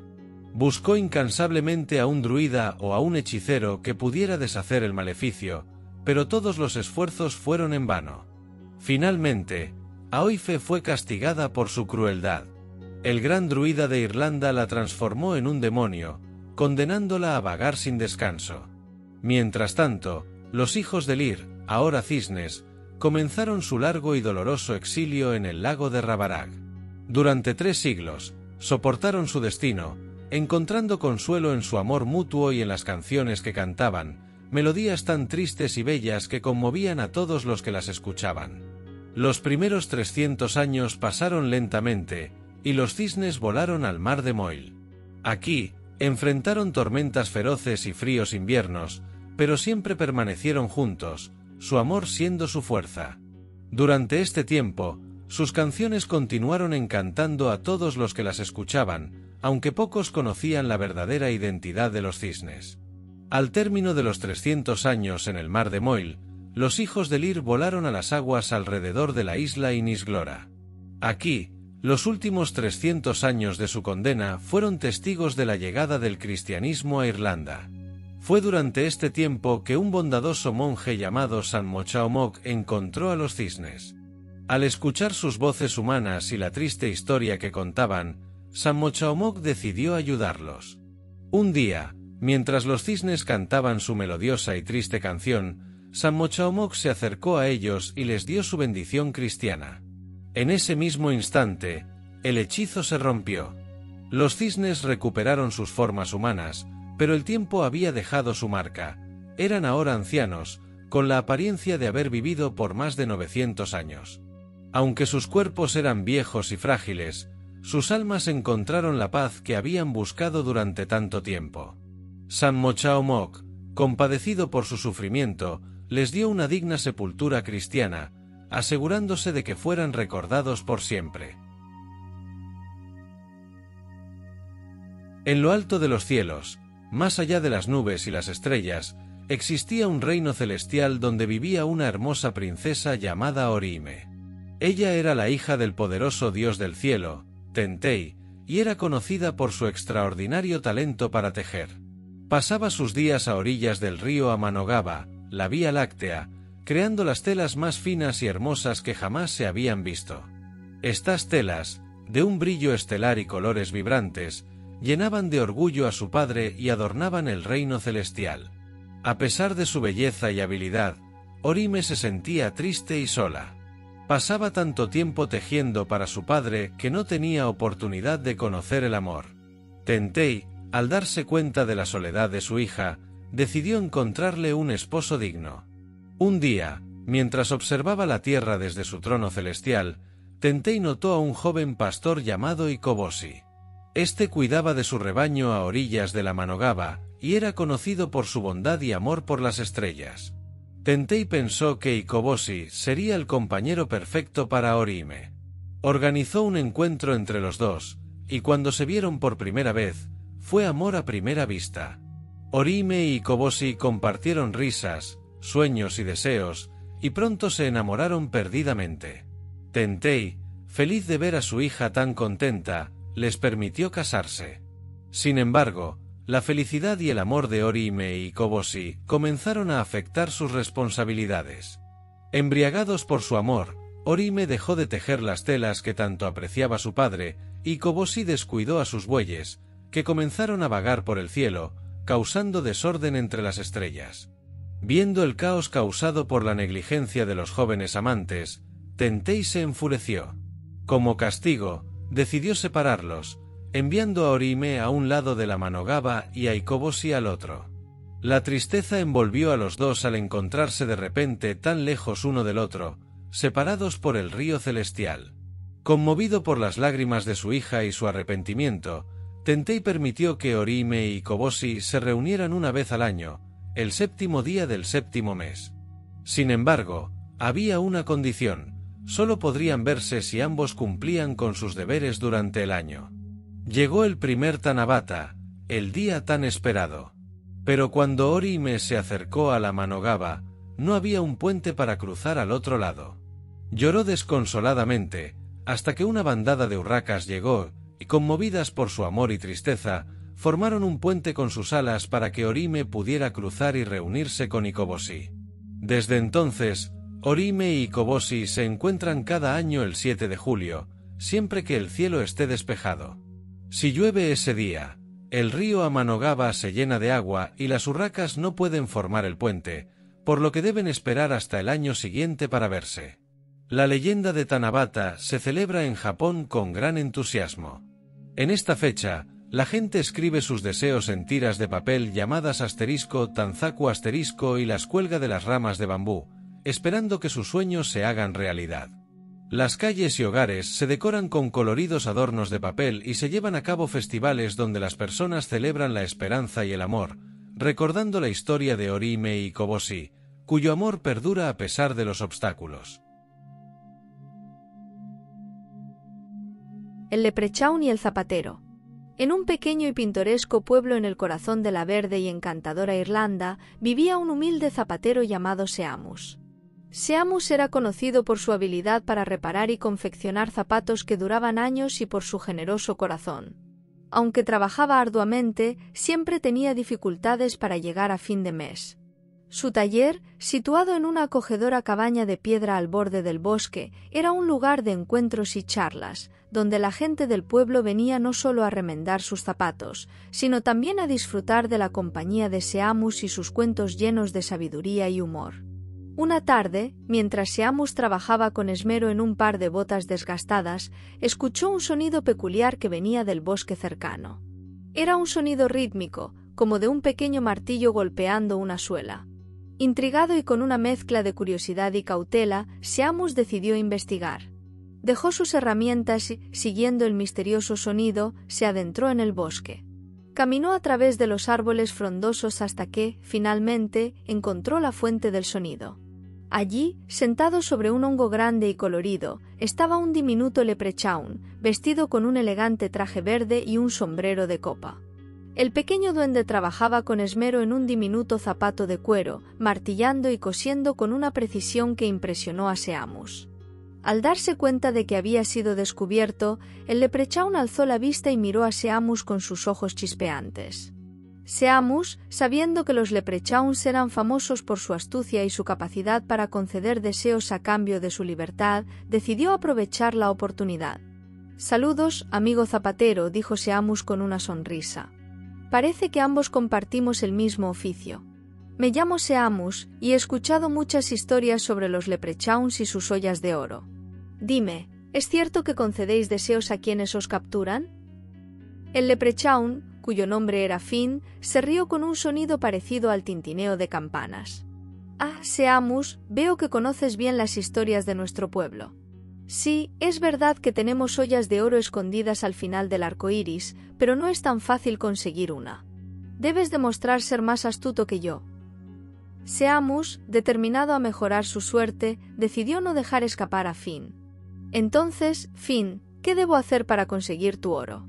Buscó incansablemente a un druida o a un hechicero que pudiera deshacer el maleficio, pero todos los esfuerzos fueron en vano. Finalmente, Aoife fue castigada por su crueldad. El gran druida de Irlanda la transformó en un demonio, condenándola a vagar sin descanso. Mientras tanto, los hijos de Lir, ahora cisnes, comenzaron su largo y doloroso exilio en el lago de Rabarag. Durante tres siglos, soportaron su destino, encontrando consuelo en su amor mutuo y en las canciones que cantaban, melodías tan tristes y bellas que conmovían a todos los que las escuchaban. Los primeros trescientos años pasaron lentamente, y los cisnes volaron al mar de Moil. Aquí, enfrentaron tormentas feroces y fríos inviernos, pero siempre permanecieron juntos, su amor siendo su fuerza. Durante este tiempo, sus canciones continuaron encantando a todos los que las escuchaban, aunque pocos conocían la verdadera identidad de los cisnes. Al término de los trescientos años en el mar de Moil, los hijos de Lir volaron a las aguas alrededor de la isla Inisglora. Aquí, los últimos trescientos años de su condena fueron testigos de la llegada del cristianismo a Irlanda. Fue durante este tiempo que un bondadoso monje llamado San Mochaomog encontró a los cisnes. Al escuchar sus voces humanas y la triste historia que contaban, San Mochaomog decidió ayudarlos. Un día, mientras los cisnes cantaban su melodiosa y triste canción, San Mochaomog se acercó a ellos y les dio su bendición cristiana. En ese mismo instante, el hechizo se rompió. Los cisnes recuperaron sus formas humanas, pero el tiempo había dejado su marca. Eran ahora ancianos, con la apariencia de haber vivido por más de novecientos años. Aunque sus cuerpos eran viejos y frágiles, sus almas encontraron la paz que habían buscado durante tanto tiempo. San Mochaomog, compadecido por su sufrimiento, les dio una digna sepultura cristiana, asegurándose de que fueran recordados por siempre. En lo alto de los cielos, más allá de las nubes y las estrellas, existía un reino celestial donde vivía una hermosa princesa llamada Orime. Ella era la hija del poderoso dios del cielo, Tentei, y era conocida por su extraordinario talento para tejer. Pasaba sus días a orillas del río Amanogaba, la Vía Láctea, creando las telas más finas y hermosas que jamás se habían visto. Estas telas, de un brillo estelar y colores vibrantes, llenaban de orgullo a su padre y adornaban el reino celestial. A pesar de su belleza y habilidad, Orime se sentía triste y sola. Pasaba tanto tiempo tejiendo para su padre que no tenía oportunidad de conocer el amor. Tentei, al darse cuenta de la soledad de su hija, decidió encontrarle un esposo digno. Un día, mientras observaba la tierra desde su trono celestial, Tentei notó a un joven pastor llamado Ikobosi. Este cuidaba de su rebaño a orillas de la Amanogaba, y era conocido por su bondad y amor por las estrellas. Tentei pensó que Ikobosi sería el compañero perfecto para Orime. Organizó un encuentro entre los dos, y cuando se vieron por primera vez, fue amor a primera vista. Orime y Ikobosi compartieron risas, sueños y deseos, y pronto se enamoraron perdidamente. Tentei, feliz de ver a su hija tan contenta, les permitió casarse. Sin embargo, la felicidad y el amor de Orime y Ikobosi comenzaron a afectar sus responsabilidades. Embriagados por su amor, Orime dejó de tejer las telas que tanto apreciaba su padre, y Ikobosi descuidó a sus bueyes, que comenzaron a vagar por el cielo, causando desorden entre las estrellas. Viendo el caos causado por la negligencia de los jóvenes amantes, Tentei se enfureció. Como castigo, decidió separarlos, enviando a Orime a un lado de la Amanogaba y a Ikobosi al otro. La tristeza envolvió a los dos al encontrarse de repente tan lejos uno del otro, separados por el río celestial. Conmovido por las lágrimas de su hija y su arrepentimiento, Tentei permitió que Orime y Ikobosi se reunieran una vez al año, el séptimo día del séptimo mes. Sin embargo, había una condición: solo podrían verse si ambos cumplían con sus deberes durante el año. Llegó el primer Tanabata, el día tan esperado. Pero cuando Orime se acercó a la Amanogaba, no había un puente para cruzar al otro lado. Lloró desconsoladamente, hasta que una bandada de urracas llegó, y conmovidas por su amor y tristeza, formaron un puente con sus alas para que Orime pudiera cruzar y reunirse con Ikobosi. Desde entonces, Orime y Ikobosi se encuentran cada año el siete de julio, siempre que el cielo esté despejado. Si llueve ese día, el río Amanogaba se llena de agua y las urracas no pueden formar el puente, por lo que deben esperar hasta el año siguiente para verse. La leyenda de Tanabata se celebra en Japón con gran entusiasmo. En esta fecha, la gente escribe sus deseos en tiras de papel llamadas asterisco tanzaku asterisco y las cuelga de las ramas de bambú, esperando que sus sueños se hagan realidad. Las calles y hogares se decoran con coloridos adornos de papel y se llevan a cabo festivales donde las personas celebran la esperanza y el amor, recordando la historia de Orime y Ikobosi, cuyo amor perdura a pesar de los obstáculos. El leprechaun y el zapatero. En un pequeño y pintoresco pueblo en el corazón de la verde y encantadora Irlanda, vivía un humilde zapatero llamado Seamus. Seamus era conocido por su habilidad para reparar y confeccionar zapatos que duraban años y por su generoso corazón. Aunque trabajaba arduamente, siempre tenía dificultades para llegar a fin de mes. Su taller, situado en una acogedora cabaña de piedra al borde del bosque, era un lugar de encuentros y charlas, donde la gente del pueblo venía no solo a remendar sus zapatos, sino también a disfrutar de la compañía de Seamus y sus cuentos llenos de sabiduría y humor. Una tarde, mientras Seamus trabajaba con esmero en un par de botas desgastadas, escuchó un sonido peculiar que venía del bosque cercano. Era un sonido rítmico, como de un pequeño martillo golpeando una suela. Intrigado y con una mezcla de curiosidad y cautela, Seamus decidió investigar. Dejó sus herramientas y, siguiendo el misterioso sonido, se adentró en el bosque. Caminó a través de los árboles frondosos hasta que, finalmente, encontró la fuente del sonido. Allí, sentado sobre un hongo grande y colorido, estaba un diminuto leprechaun, vestido con un elegante traje verde y un sombrero de copa. El pequeño duende trabajaba con esmero en un diminuto zapato de cuero, martillando y cosiendo con una precisión que impresionó a Seamus. Al darse cuenta de que había sido descubierto, el leprechaun alzó la vista y miró a Seamus con sus ojos chispeantes. Seamus, sabiendo que los leprechauns eran famosos por su astucia y su capacidad para conceder deseos a cambio de su libertad, decidió aprovechar la oportunidad. «Saludos, amigo zapatero», dijo Seamus con una sonrisa. «Parece que ambos compartimos el mismo oficio. Me llamo Seamus y he escuchado muchas historias sobre los leprechauns y sus ollas de oro. Dime, ¿es cierto que concedéis deseos a quienes os capturan?» El leprechaun, cuyo nombre era Finn, se rió con un sonido parecido al tintineo de campanas. «Ah, Seamus, veo que conoces bien las historias de nuestro pueblo. Sí, es verdad que tenemos ollas de oro escondidas al final del arco iris, pero no es tan fácil conseguir una. Debes demostrar ser más astuto que yo». Seamus, determinado a mejorar su suerte, decidió no dejar escapar a Finn. «Entonces, Finn, ¿qué debo hacer para conseguir tu oro?»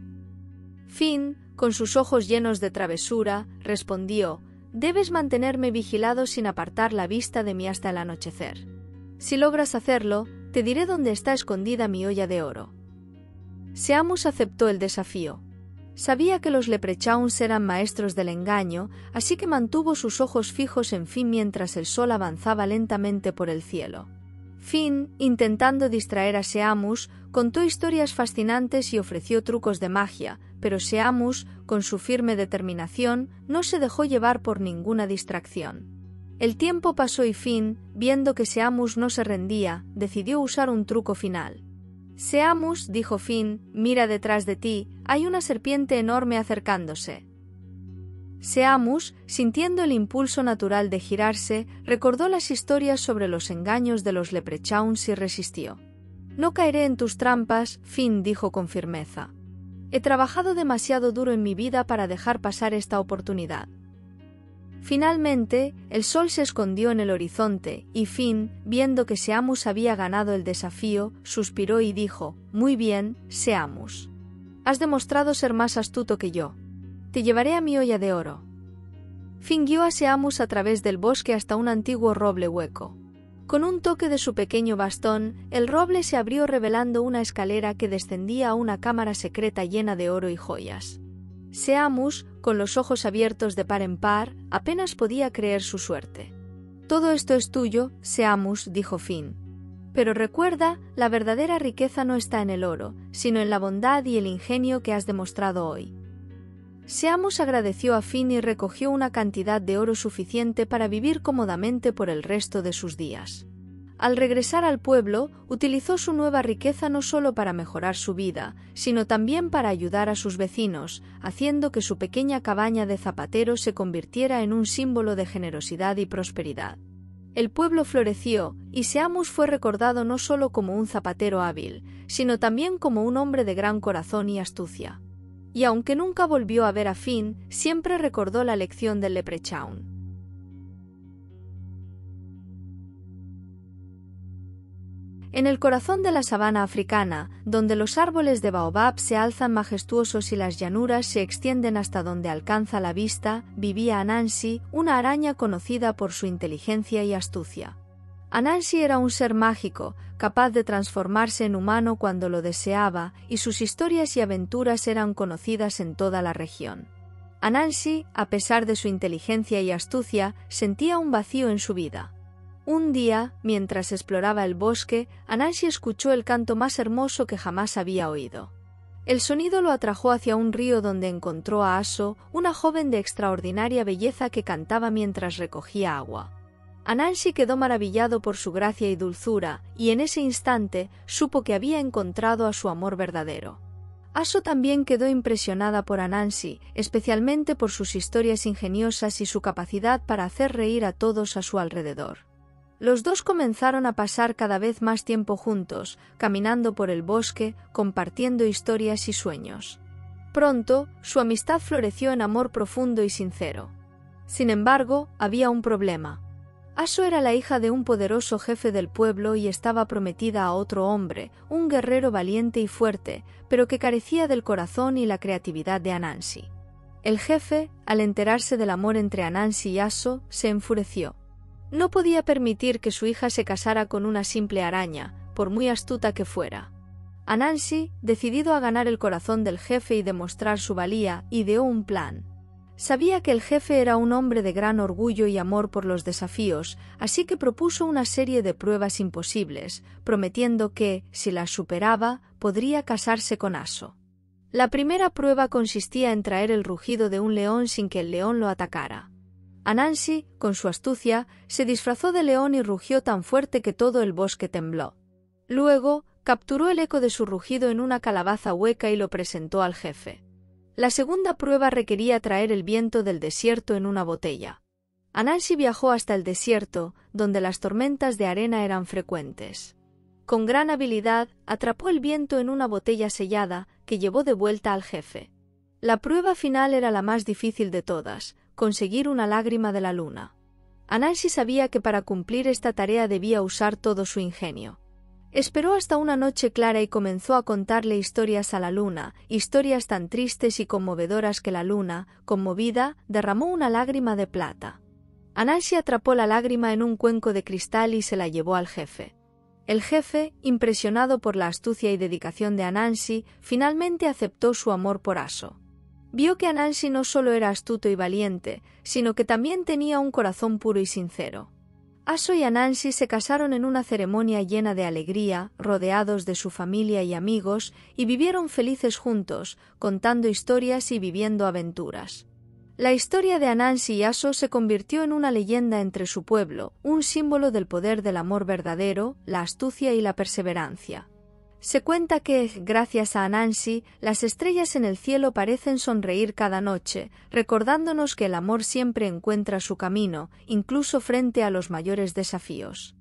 Finn, con sus ojos llenos de travesura, respondió: «Debes mantenerme vigilado sin apartar la vista de mí hasta el anochecer. Si logras hacerlo, te diré dónde está escondida mi olla de oro». Seamus aceptó el desafío. Sabía que los leprechauns eran maestros del engaño, así que mantuvo sus ojos fijos en Finn mientras el sol avanzaba lentamente por el cielo. Finn, intentando distraer a Seamus, contó historias fascinantes y ofreció trucos de magia, pero Seamus, con su firme determinación, no se dejó llevar por ninguna distracción. El tiempo pasó y Finn, viendo que Seamus no se rendía, decidió usar un truco final. «Seamus», dijo Finn, «mira detrás de ti, hay una serpiente enorme acercándose». Seamus, sintiendo el impulso natural de girarse, recordó las historias sobre los engaños de los leprechauns y resistió. «No caeré en tus trampas», Finn dijo con firmeza. «He trabajado demasiado duro en mi vida para dejar pasar esta oportunidad». Finalmente, el sol se escondió en el horizonte, y Finn, viendo que Seamus había ganado el desafío, suspiró y dijo: «Muy bien, Seamus. Has demostrado ser más astuto que yo. Te llevaré a mi olla de oro». Finn guió a Seamus a través del bosque hasta un antiguo roble hueco. Con un toque de su pequeño bastón, el roble se abrió revelando una escalera que descendía a una cámara secreta llena de oro y joyas. Seamus, con los ojos abiertos de par en par, apenas podía creer su suerte. «Todo esto es tuyo, Seamus», dijo Finn. «Pero recuerda, la verdadera riqueza no está en el oro, sino en la bondad y el ingenio que has demostrado hoy». Seamus agradeció a Finn y recogió una cantidad de oro suficiente para vivir cómodamente por el resto de sus días. Al regresar al pueblo, utilizó su nueva riqueza no solo para mejorar su vida, sino también para ayudar a sus vecinos, haciendo que su pequeña cabaña de zapatero se convirtiera en un símbolo de generosidad y prosperidad. El pueblo floreció, y Seamus fue recordado no solo como un zapatero hábil, sino también como un hombre de gran corazón y astucia. Y aunque nunca volvió a ver a Finn, siempre recordó la lección del Leprechaun. En el corazón de la sabana africana, donde los árboles de baobab se alzan majestuosos y las llanuras se extienden hasta donde alcanza la vista, vivía Anansi, una araña conocida por su inteligencia y astucia. Anansi era un ser mágico, capaz de transformarse en humano cuando lo deseaba, y sus historias y aventuras eran conocidas en toda la región. Anansi, a pesar de su inteligencia y astucia, sentía un vacío en su vida. Un día, mientras exploraba el bosque, Anansi escuchó el canto más hermoso que jamás había oído. El sonido lo atrajo hacia un río donde encontró a Aso, una joven de extraordinaria belleza que cantaba mientras recogía agua. Anansi quedó maravillado por su gracia y dulzura, y en ese instante supo que había encontrado a su amor verdadero. Aso también quedó impresionada por Anansi, especialmente por sus historias ingeniosas y su capacidad para hacer reír a todos a su alrededor. Los dos comenzaron a pasar cada vez más tiempo juntos, caminando por el bosque, compartiendo historias y sueños. Pronto, su amistad floreció en amor profundo y sincero. Sin embargo, había un problema. Aso era la hija de un poderoso jefe del pueblo y estaba prometida a otro hombre, un guerrero valiente y fuerte, pero que carecía del corazón y la creatividad de Anansi. El jefe, al enterarse del amor entre Anansi y Aso, se enfureció. No podía permitir que su hija se casara con una simple araña, por muy astuta que fuera. Anansi, decidido a ganar el corazón del jefe y demostrar su valía, ideó un plan. Sabía que el jefe era un hombre de gran orgullo y amor por los desafíos, así que propuso una serie de pruebas imposibles, prometiendo que, si las superaba, podría casarse con Aso. La primera prueba consistía en traer el rugido de un león sin que el león lo atacara. Anansi, con su astucia, se disfrazó de león y rugió tan fuerte que todo el bosque tembló. Luego, capturó el eco de su rugido en una calabaza hueca y lo presentó al jefe. La segunda prueba requería traer el viento del desierto en una botella. Anansi viajó hasta el desierto, donde las tormentas de arena eran frecuentes. Con gran habilidad, atrapó el viento en una botella sellada que llevó de vuelta al jefe. La prueba final era la más difícil de todas: conseguir una lágrima de la luna. Anansi sabía que para cumplir esta tarea debía usar todo su ingenio. Esperó hasta una noche clara y comenzó a contarle historias a la luna, historias tan tristes y conmovedoras que la luna, conmovida, derramó una lágrima de plata. Anansi atrapó la lágrima en un cuenco de cristal y se la llevó al jefe. El jefe, impresionado por la astucia y dedicación de Anansi, finalmente aceptó su amor por Aso. Vio que Anansi no solo era astuto y valiente, sino que también tenía un corazón puro y sincero. Aso y Anansi se casaron en una ceremonia llena de alegría, rodeados de su familia y amigos, y vivieron felices juntos, contando historias y viviendo aventuras. La historia de Anansi y Aso se convirtió en una leyenda entre su pueblo, un símbolo del poder del amor verdadero, la astucia y la perseverancia. Se cuenta que, gracias a Anansi, las estrellas en el cielo parecen sonreír cada noche, recordándonos que el amor siempre encuentra su camino, incluso frente a los mayores desafíos.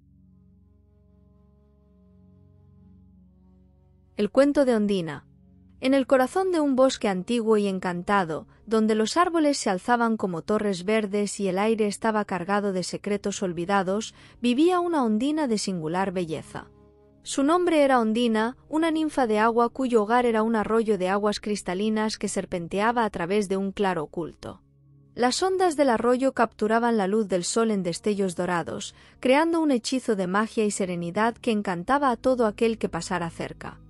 El cuento de Ondina. En el corazón de un bosque antiguo y encantado, donde los árboles se alzaban como torres verdes y el aire estaba cargado de secretos olvidados, vivía una ondina de singular belleza. Su nombre era Ondina, una ninfa de agua cuyo hogar era un arroyo de aguas cristalinas que serpenteaba a través de un claro oculto. Las ondas del arroyo capturaban la luz del sol en destellos dorados, creando un hechizo de magia y serenidad que encantaba a todo aquel que pasara cerca.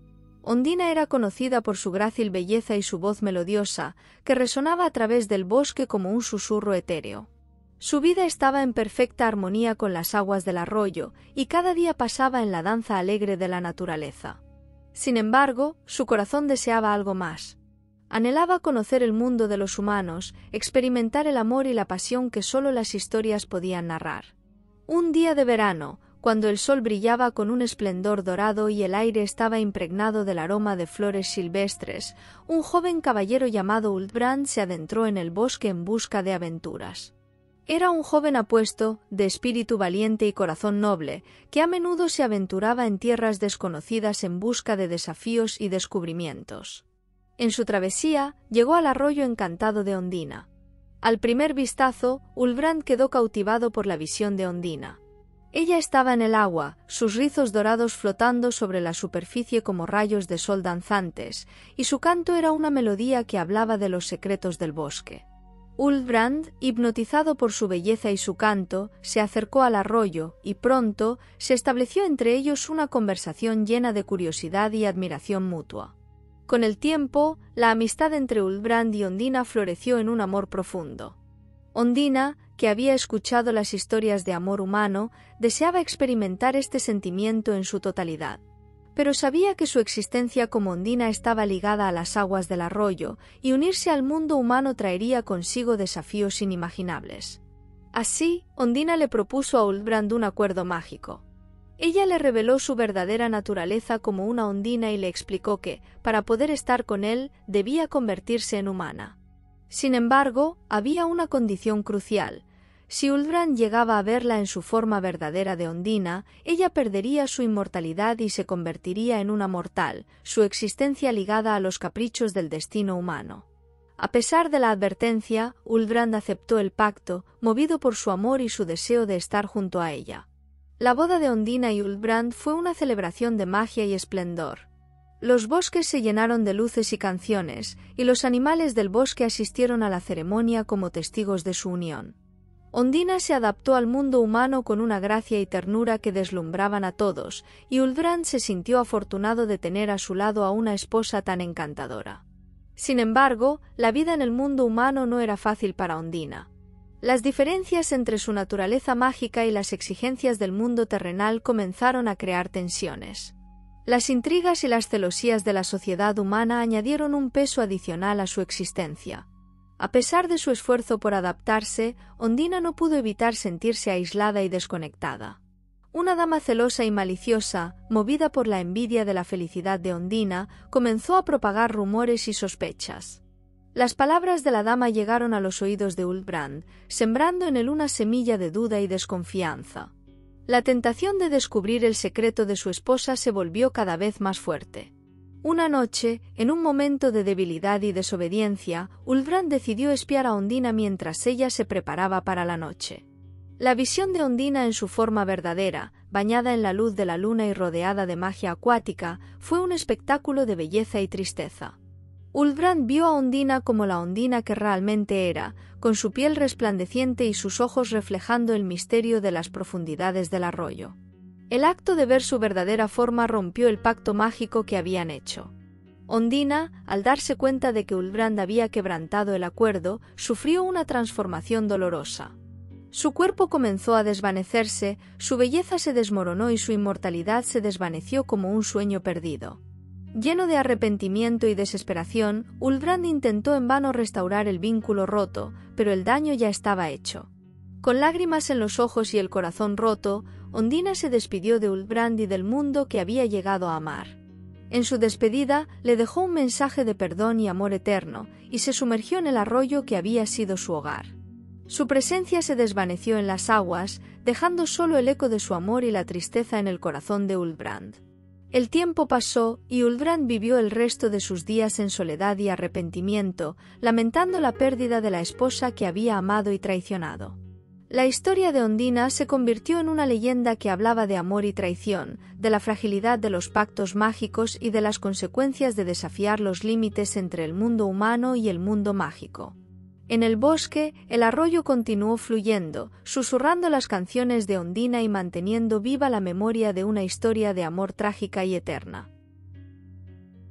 Ondina era conocida por su grácil belleza y su voz melodiosa, que resonaba a través del bosque como un susurro etéreo. Su vida estaba en perfecta armonía con las aguas del arroyo, y cada día pasaba en la danza alegre de la naturaleza. Sin embargo, su corazón deseaba algo más. Anhelaba conocer el mundo de los humanos, experimentar el amor y la pasión que solo las historias podían narrar. Un día de verano, cuando el sol brillaba con un esplendor dorado y el aire estaba impregnado del aroma de flores silvestres, un joven caballero llamado Huldbrand se adentró en el bosque en busca de aventuras. Era un joven apuesto, de espíritu valiente y corazón noble, que a menudo se aventuraba en tierras desconocidas en busca de desafíos y descubrimientos. En su travesía, llegó al arroyo encantado de Ondina. Al primer vistazo, Huldbrand quedó cautivado por la visión de Ondina. Ella estaba en el agua, sus rizos dorados flotando sobre la superficie como rayos de sol danzantes, y su canto era una melodía que hablaba de los secretos del bosque. Huldbrand, hipnotizado por su belleza y su canto, se acercó al arroyo y pronto se estableció entre ellos una conversación llena de curiosidad y admiración mutua. Con el tiempo, la amistad entre Huldbrand y Ondina floreció en un amor profundo. Ondina, que había escuchado las historias de amor humano, deseaba experimentar este sentimiento en su totalidad. Pero sabía que su existencia como Ondina estaba ligada a las aguas del arroyo, y unirse al mundo humano traería consigo desafíos inimaginables. Así, Ondina le propuso a Huldbrand un acuerdo mágico. Ella le reveló su verdadera naturaleza como una ondina y le explicó que, para poder estar con él, debía convertirse en humana. Sin embargo, había una condición crucial. Si Huldbrand llegaba a verla en su forma verdadera de ondina, ella perdería su inmortalidad y se convertiría en una mortal, su existencia ligada a los caprichos del destino humano. A pesar de la advertencia, Huldbrand aceptó el pacto, movido por su amor y su deseo de estar junto a ella. La boda de Ondina y Huldbrand fue una celebración de magia y esplendor. Los bosques se llenaron de luces y canciones, y los animales del bosque asistieron a la ceremonia como testigos de su unión. Ondina se adaptó al mundo humano con una gracia y ternura que deslumbraban a todos, y Huldbrand se sintió afortunado de tener a su lado a una esposa tan encantadora. Sin embargo, la vida en el mundo humano no era fácil para Ondina. Las diferencias entre su naturaleza mágica y las exigencias del mundo terrenal comenzaron a crear tensiones. Las intrigas y las celosías de la sociedad humana añadieron un peso adicional a su existencia. A pesar de su esfuerzo por adaptarse, Ondina no pudo evitar sentirse aislada y desconectada. Una dama celosa y maliciosa, movida por la envidia de la felicidad de Ondina, comenzó a propagar rumores y sospechas. Las palabras de la dama llegaron a los oídos de Huldbrand, sembrando en él una semilla de duda y desconfianza. La tentación de descubrir el secreto de su esposa se volvió cada vez más fuerte. Una noche, en un momento de debilidad y desobediencia, Huldbrand decidió espiar a Ondina mientras ella se preparaba para la noche. La visión de Ondina en su forma verdadera, bañada en la luz de la luna y rodeada de magia acuática, fue un espectáculo de belleza y tristeza. Huldbrand vio a Ondina como la Ondina que realmente era, con su piel resplandeciente y sus ojos reflejando el misterio de las profundidades del arroyo. El acto de ver su verdadera forma rompió el pacto mágico que habían hecho. Ondina, al darse cuenta de que Huldbrand había quebrantado el acuerdo, sufrió una transformación dolorosa. Su cuerpo comenzó a desvanecerse, su belleza se desmoronó y su inmortalidad se desvaneció como un sueño perdido. Lleno de arrepentimiento y desesperación, Huldbrand intentó en vano restaurar el vínculo roto, pero el daño ya estaba hecho. Con lágrimas en los ojos y el corazón roto, Ondina se despidió de Huldbrand y del mundo que había llegado a amar. En su despedida, le dejó un mensaje de perdón y amor eterno, y se sumergió en el arroyo que había sido su hogar. Su presencia se desvaneció en las aguas, dejando solo el eco de su amor y la tristeza en el corazón de Huldbrand. El tiempo pasó, y Huldbrand vivió el resto de sus días en soledad y arrepentimiento, lamentando la pérdida de la esposa que había amado y traicionado. La historia de Ondina se convirtió en una leyenda que hablaba de amor y traición, de la fragilidad de los pactos mágicos y de las consecuencias de desafiar los límites entre el mundo humano y el mundo mágico. En el bosque, el arroyo continuó fluyendo, susurrando las canciones de Ondina y manteniendo viva la memoria de una historia de amor trágica y eterna.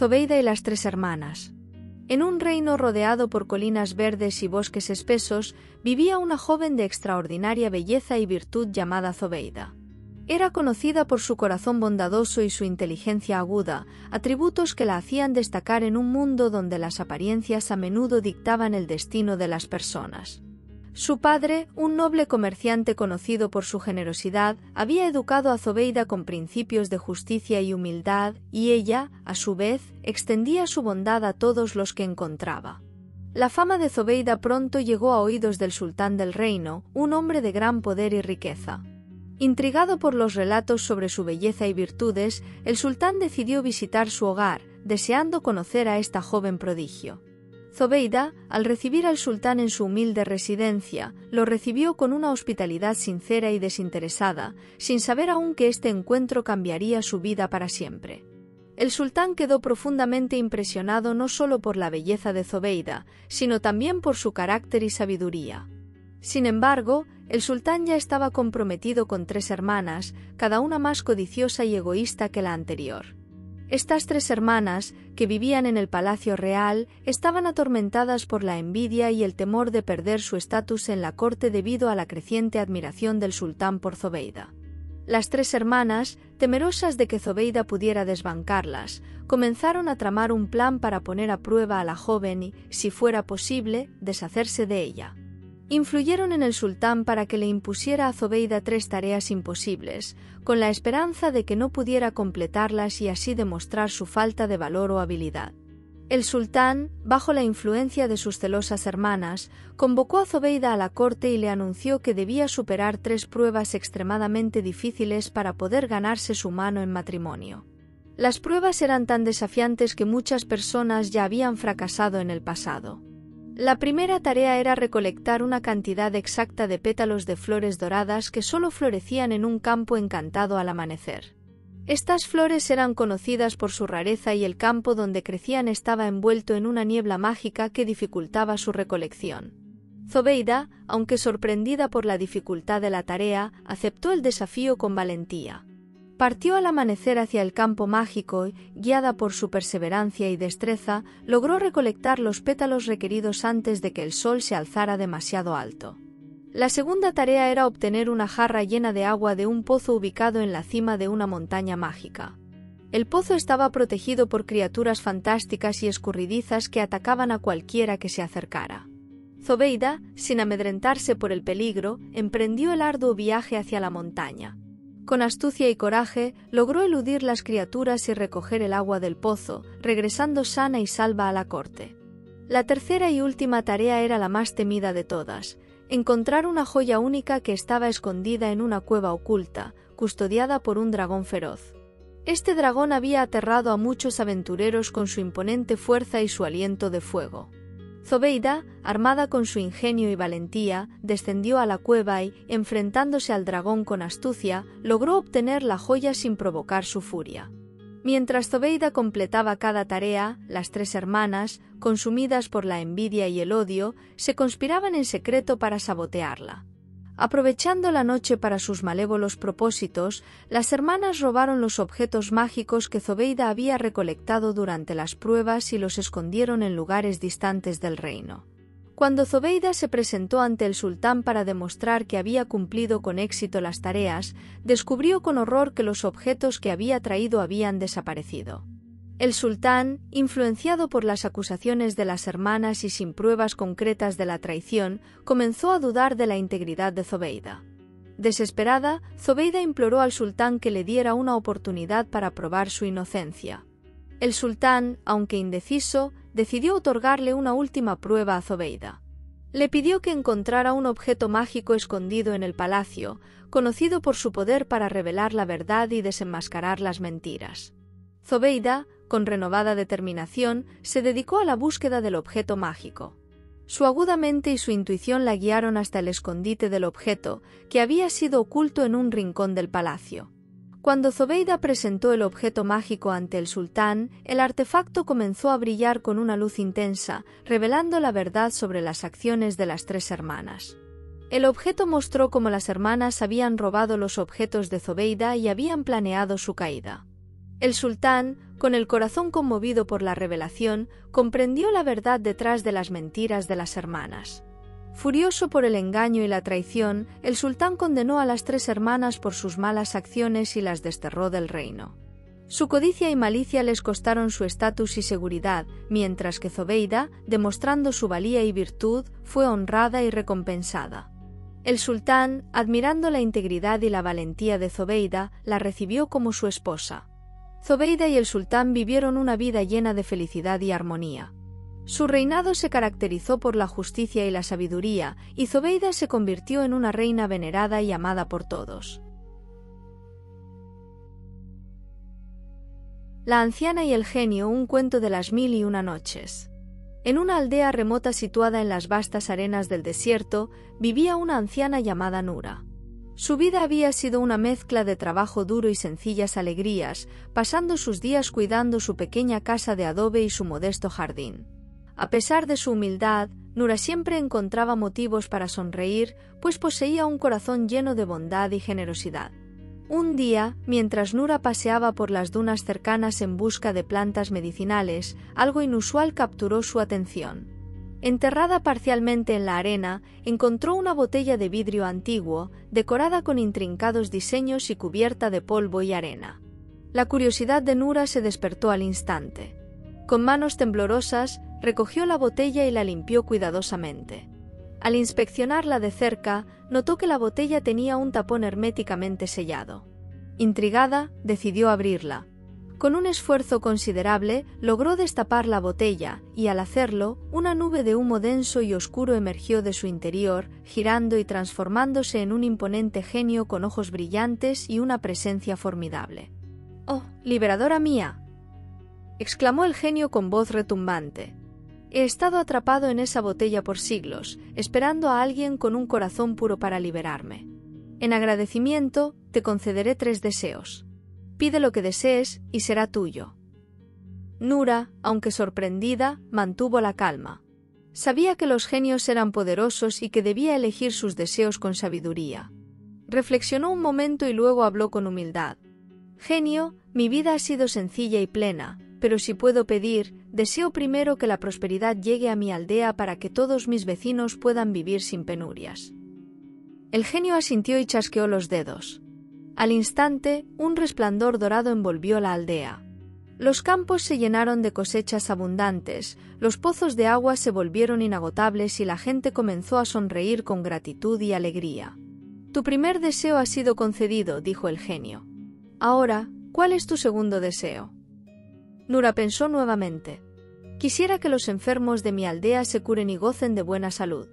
Zobeida y las tres hermanas. En un reino rodeado por colinas verdes y bosques espesos, vivía una joven de extraordinaria belleza y virtud llamada Zobeida. Era conocida por su corazón bondadoso y su inteligencia aguda, atributos que la hacían destacar en un mundo donde las apariencias a menudo dictaban el destino de las personas. Su padre, un noble comerciante conocido por su generosidad, había educado a Zobeida con principios de justicia y humildad, y ella, a su vez, extendía su bondad a todos los que encontraba. La fama de Zobeida pronto llegó a oídos del sultán del reino, un hombre de gran poder y riqueza. Intrigado por los relatos sobre su belleza y virtudes, el sultán decidió visitar su hogar, deseando conocer a esta joven prodigio. Zobeida, al recibir al sultán en su humilde residencia, lo recibió con una hospitalidad sincera y desinteresada, sin saber aún que este encuentro cambiaría su vida para siempre. El sultán quedó profundamente impresionado no solo por la belleza de Zobeida, sino también por su carácter y sabiduría. Sin embargo, el sultán ya estaba comprometido con tres hermanas, cada una más codiciosa y egoísta que la anterior. Estas tres hermanas, que vivían en el palacio real, estaban atormentadas por la envidia y el temor de perder su estatus en la corte debido a la creciente admiración del sultán por Zobeida. Las tres hermanas, temerosas de que Zobeida pudiera desbancarlas, comenzaron a tramar un plan para poner a prueba a la joven y, si fuera posible, deshacerse de ella. Influyeron en el sultán para que le impusiera a Zobeida tres tareas imposibles, con la esperanza de que no pudiera completarlas y así demostrar su falta de valor o habilidad. El sultán, bajo la influencia de sus celosas hermanas, convocó a Zobeida a la corte y le anunció que debía superar tres pruebas extremadamente difíciles para poder ganarse su mano en matrimonio. Las pruebas eran tan desafiantes que muchas personas ya habían fracasado en el pasado. La primera tarea era recolectar una cantidad exacta de pétalos de flores doradas que solo florecían en un campo encantado al amanecer. Estas flores eran conocidas por su rareza y el campo donde crecían estaba envuelto en una niebla mágica que dificultaba su recolección. Zobeida, aunque sorprendida por la dificultad de la tarea, aceptó el desafío con valentía. Partió al amanecer hacia el campo mágico y, guiada por su perseverancia y destreza, logró recolectar los pétalos requeridos antes de que el sol se alzara demasiado alto. La segunda tarea era obtener una jarra llena de agua de un pozo ubicado en la cima de una montaña mágica. El pozo estaba protegido por criaturas fantásticas y escurridizas que atacaban a cualquiera que se acercara. Zobeida, sin amedrentarse por el peligro, emprendió el arduo viaje hacia la montaña. Con astucia y coraje, logró eludir las criaturas y recoger el agua del pozo, regresando sana y salva a la corte. La tercera y última tarea era la más temida de todas: encontrar una joya única que estaba escondida en una cueva oculta, custodiada por un dragón feroz. Este dragón había aterrado a muchos aventureros con su imponente fuerza y su aliento de fuego. Zobeida, armada con su ingenio y valentía, descendió a la cueva y, enfrentándose al dragón con astucia, logró obtener la joya sin provocar su furia. Mientras Zobeida completaba cada tarea, las tres hermanas, consumidas por la envidia y el odio, se conspiraban en secreto para sabotearla. Aprovechando la noche para sus malévolos propósitos, las hermanas robaron los objetos mágicos que Zobeida había recolectado durante las pruebas y los escondieron en lugares distantes del reino. Cuando Zobeida se presentó ante el sultán para demostrar que había cumplido con éxito las tareas, descubrió con horror que los objetos que había traído habían desaparecido. El sultán, influenciado por las acusaciones de las hermanas y sin pruebas concretas de la traición, comenzó a dudar de la integridad de Zobeida. Desesperada, Zobeida imploró al sultán que le diera una oportunidad para probar su inocencia. El sultán, aunque indeciso, decidió otorgarle una última prueba a Zobeida. Le pidió que encontrara un objeto mágico escondido en el palacio, conocido por su poder para revelar la verdad y desenmascarar las mentiras. Zobeida, con renovada determinación, se dedicó a la búsqueda del objeto mágico. Su aguda mente y su intuición la guiaron hasta el escondite del objeto, que había sido oculto en un rincón del palacio. Cuando Zobeida presentó el objeto mágico ante el sultán, el artefacto comenzó a brillar con una luz intensa, revelando la verdad sobre las acciones de las tres hermanas. El objeto mostró cómo las hermanas habían robado los objetos de Zobeida y habían planeado su caída. El sultán, con el corazón conmovido por la revelación, comprendió la verdad detrás de las mentiras de las hermanas. Furioso por el engaño y la traición, el sultán condenó a las tres hermanas por sus malas acciones y las desterró del reino. Su codicia y malicia les costaron su estatus y seguridad, mientras que Zobeida, demostrando su valía y virtud, fue honrada y recompensada. El sultán, admirando la integridad y la valentía de Zobeida, la recibió como su esposa. Zobeida y el sultán vivieron una vida llena de felicidad y armonía. Su reinado se caracterizó por la justicia y la sabiduría, y Zobeida se convirtió en una reina venerada y amada por todos. La anciana y el genio, un cuento de las mil y una noches. En una aldea remota situada en las vastas arenas del desierto, vivía una anciana llamada Nura. Su vida había sido una mezcla de trabajo duro y sencillas alegrías, pasando sus días cuidando su pequeña casa de adobe y su modesto jardín. A pesar de su humildad, Nura siempre encontraba motivos para sonreír, pues poseía un corazón lleno de bondad y generosidad. Un día, mientras Nura paseaba por las dunas cercanas en busca de plantas medicinales, algo inusual capturó su atención. Enterrada parcialmente en la arena, encontró una botella de vidrio antiguo, decorada con intrincados diseños y cubierta de polvo y arena. La curiosidad de Nura se despertó al instante. Con manos temblorosas, recogió la botella y la limpió cuidadosamente. Al inspeccionarla de cerca, notó que la botella tenía un tapón herméticamente sellado. Intrigada, decidió abrirla. Con un esfuerzo considerable, logró destapar la botella, y al hacerlo, una nube de humo denso y oscuro emergió de su interior, girando y transformándose en un imponente genio con ojos brillantes y una presencia formidable. «¡Oh, liberadora mía!», exclamó el genio con voz retumbante. «He estado atrapado en esa botella por siglos, esperando a alguien con un corazón puro para liberarme. En agradecimiento, te concederé tres deseos. Pide lo que desees y será tuyo». Nura, aunque sorprendida, mantuvo la calma. Sabía que los genios eran poderosos y que debía elegir sus deseos con sabiduría. Reflexionó un momento y luego habló con humildad. «Genio, mi vida ha sido sencilla y plena, pero si puedo pedir, deseo primero que la prosperidad llegue a mi aldea para que todos mis vecinos puedan vivir sin penurias». El genio asintió y chasqueó los dedos. Al instante, un resplandor dorado envolvió la aldea. Los campos se llenaron de cosechas abundantes, los pozos de agua se volvieron inagotables y la gente comenzó a sonreír con gratitud y alegría. «Tu primer deseo ha sido concedido», dijo el genio. «Ahora, ¿cuál es tu segundo deseo?». Nura pensó nuevamente. «Quisiera que los enfermos de mi aldea se curen y gocen de buena salud».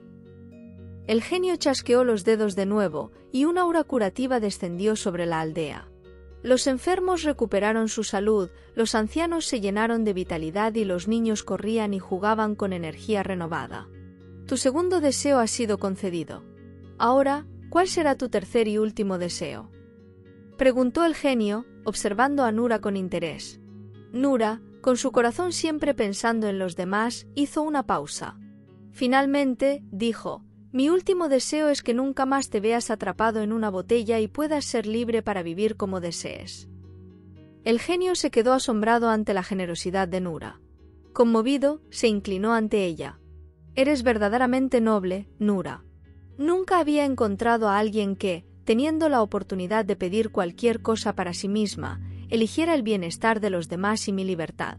El genio chasqueó los dedos de nuevo, y una aura curativa descendió sobre la aldea. Los enfermos recuperaron su salud, los ancianos se llenaron de vitalidad y los niños corrían y jugaban con energía renovada. «Tu segundo deseo ha sido concedido. Ahora, ¿cuál será tu tercer y último deseo?», preguntó el genio, observando a Nura con interés. Nura, con su corazón siempre pensando en los demás, hizo una pausa. Finalmente, dijo: «Mi último deseo es que nunca más te veas atrapado en una botella y puedas ser libre para vivir como desees». El genio se quedó asombrado ante la generosidad de Nura. Conmovido, se inclinó ante ella. «Eres verdaderamente noble, Nura. Nunca había encontrado a alguien que, teniendo la oportunidad de pedir cualquier cosa para sí misma, eligiera el bienestar de los demás y mi libertad».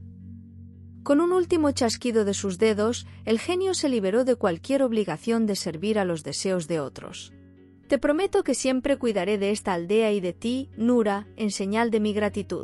Con un último chasquido de sus dedos, el genio se liberó de cualquier obligación de servir a los deseos de otros. «Te prometo que siempre cuidaré de esta aldea y de ti, Nura, en señal de mi gratitud».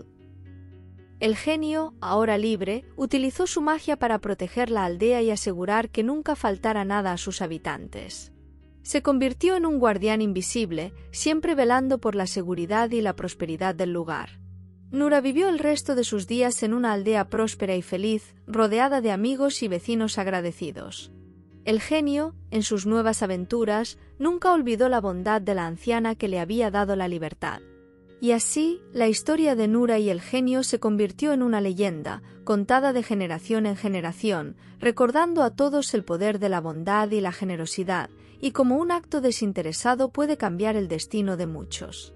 El genio, ahora libre, utilizó su magia para proteger la aldea y asegurar que nunca faltara nada a sus habitantes. Se convirtió en un guardián invisible, siempre velando por la seguridad y la prosperidad del lugar. Nura vivió el resto de sus días en una aldea próspera y feliz, rodeada de amigos y vecinos agradecidos. El genio, en sus nuevas aventuras, nunca olvidó la bondad de la anciana que le había dado la libertad. Y así, la historia de Nura y el genio se convirtió en una leyenda, contada de generación en generación, recordando a todos el poder de la bondad y la generosidad, y cómo un acto desinteresado puede cambiar el destino de muchos.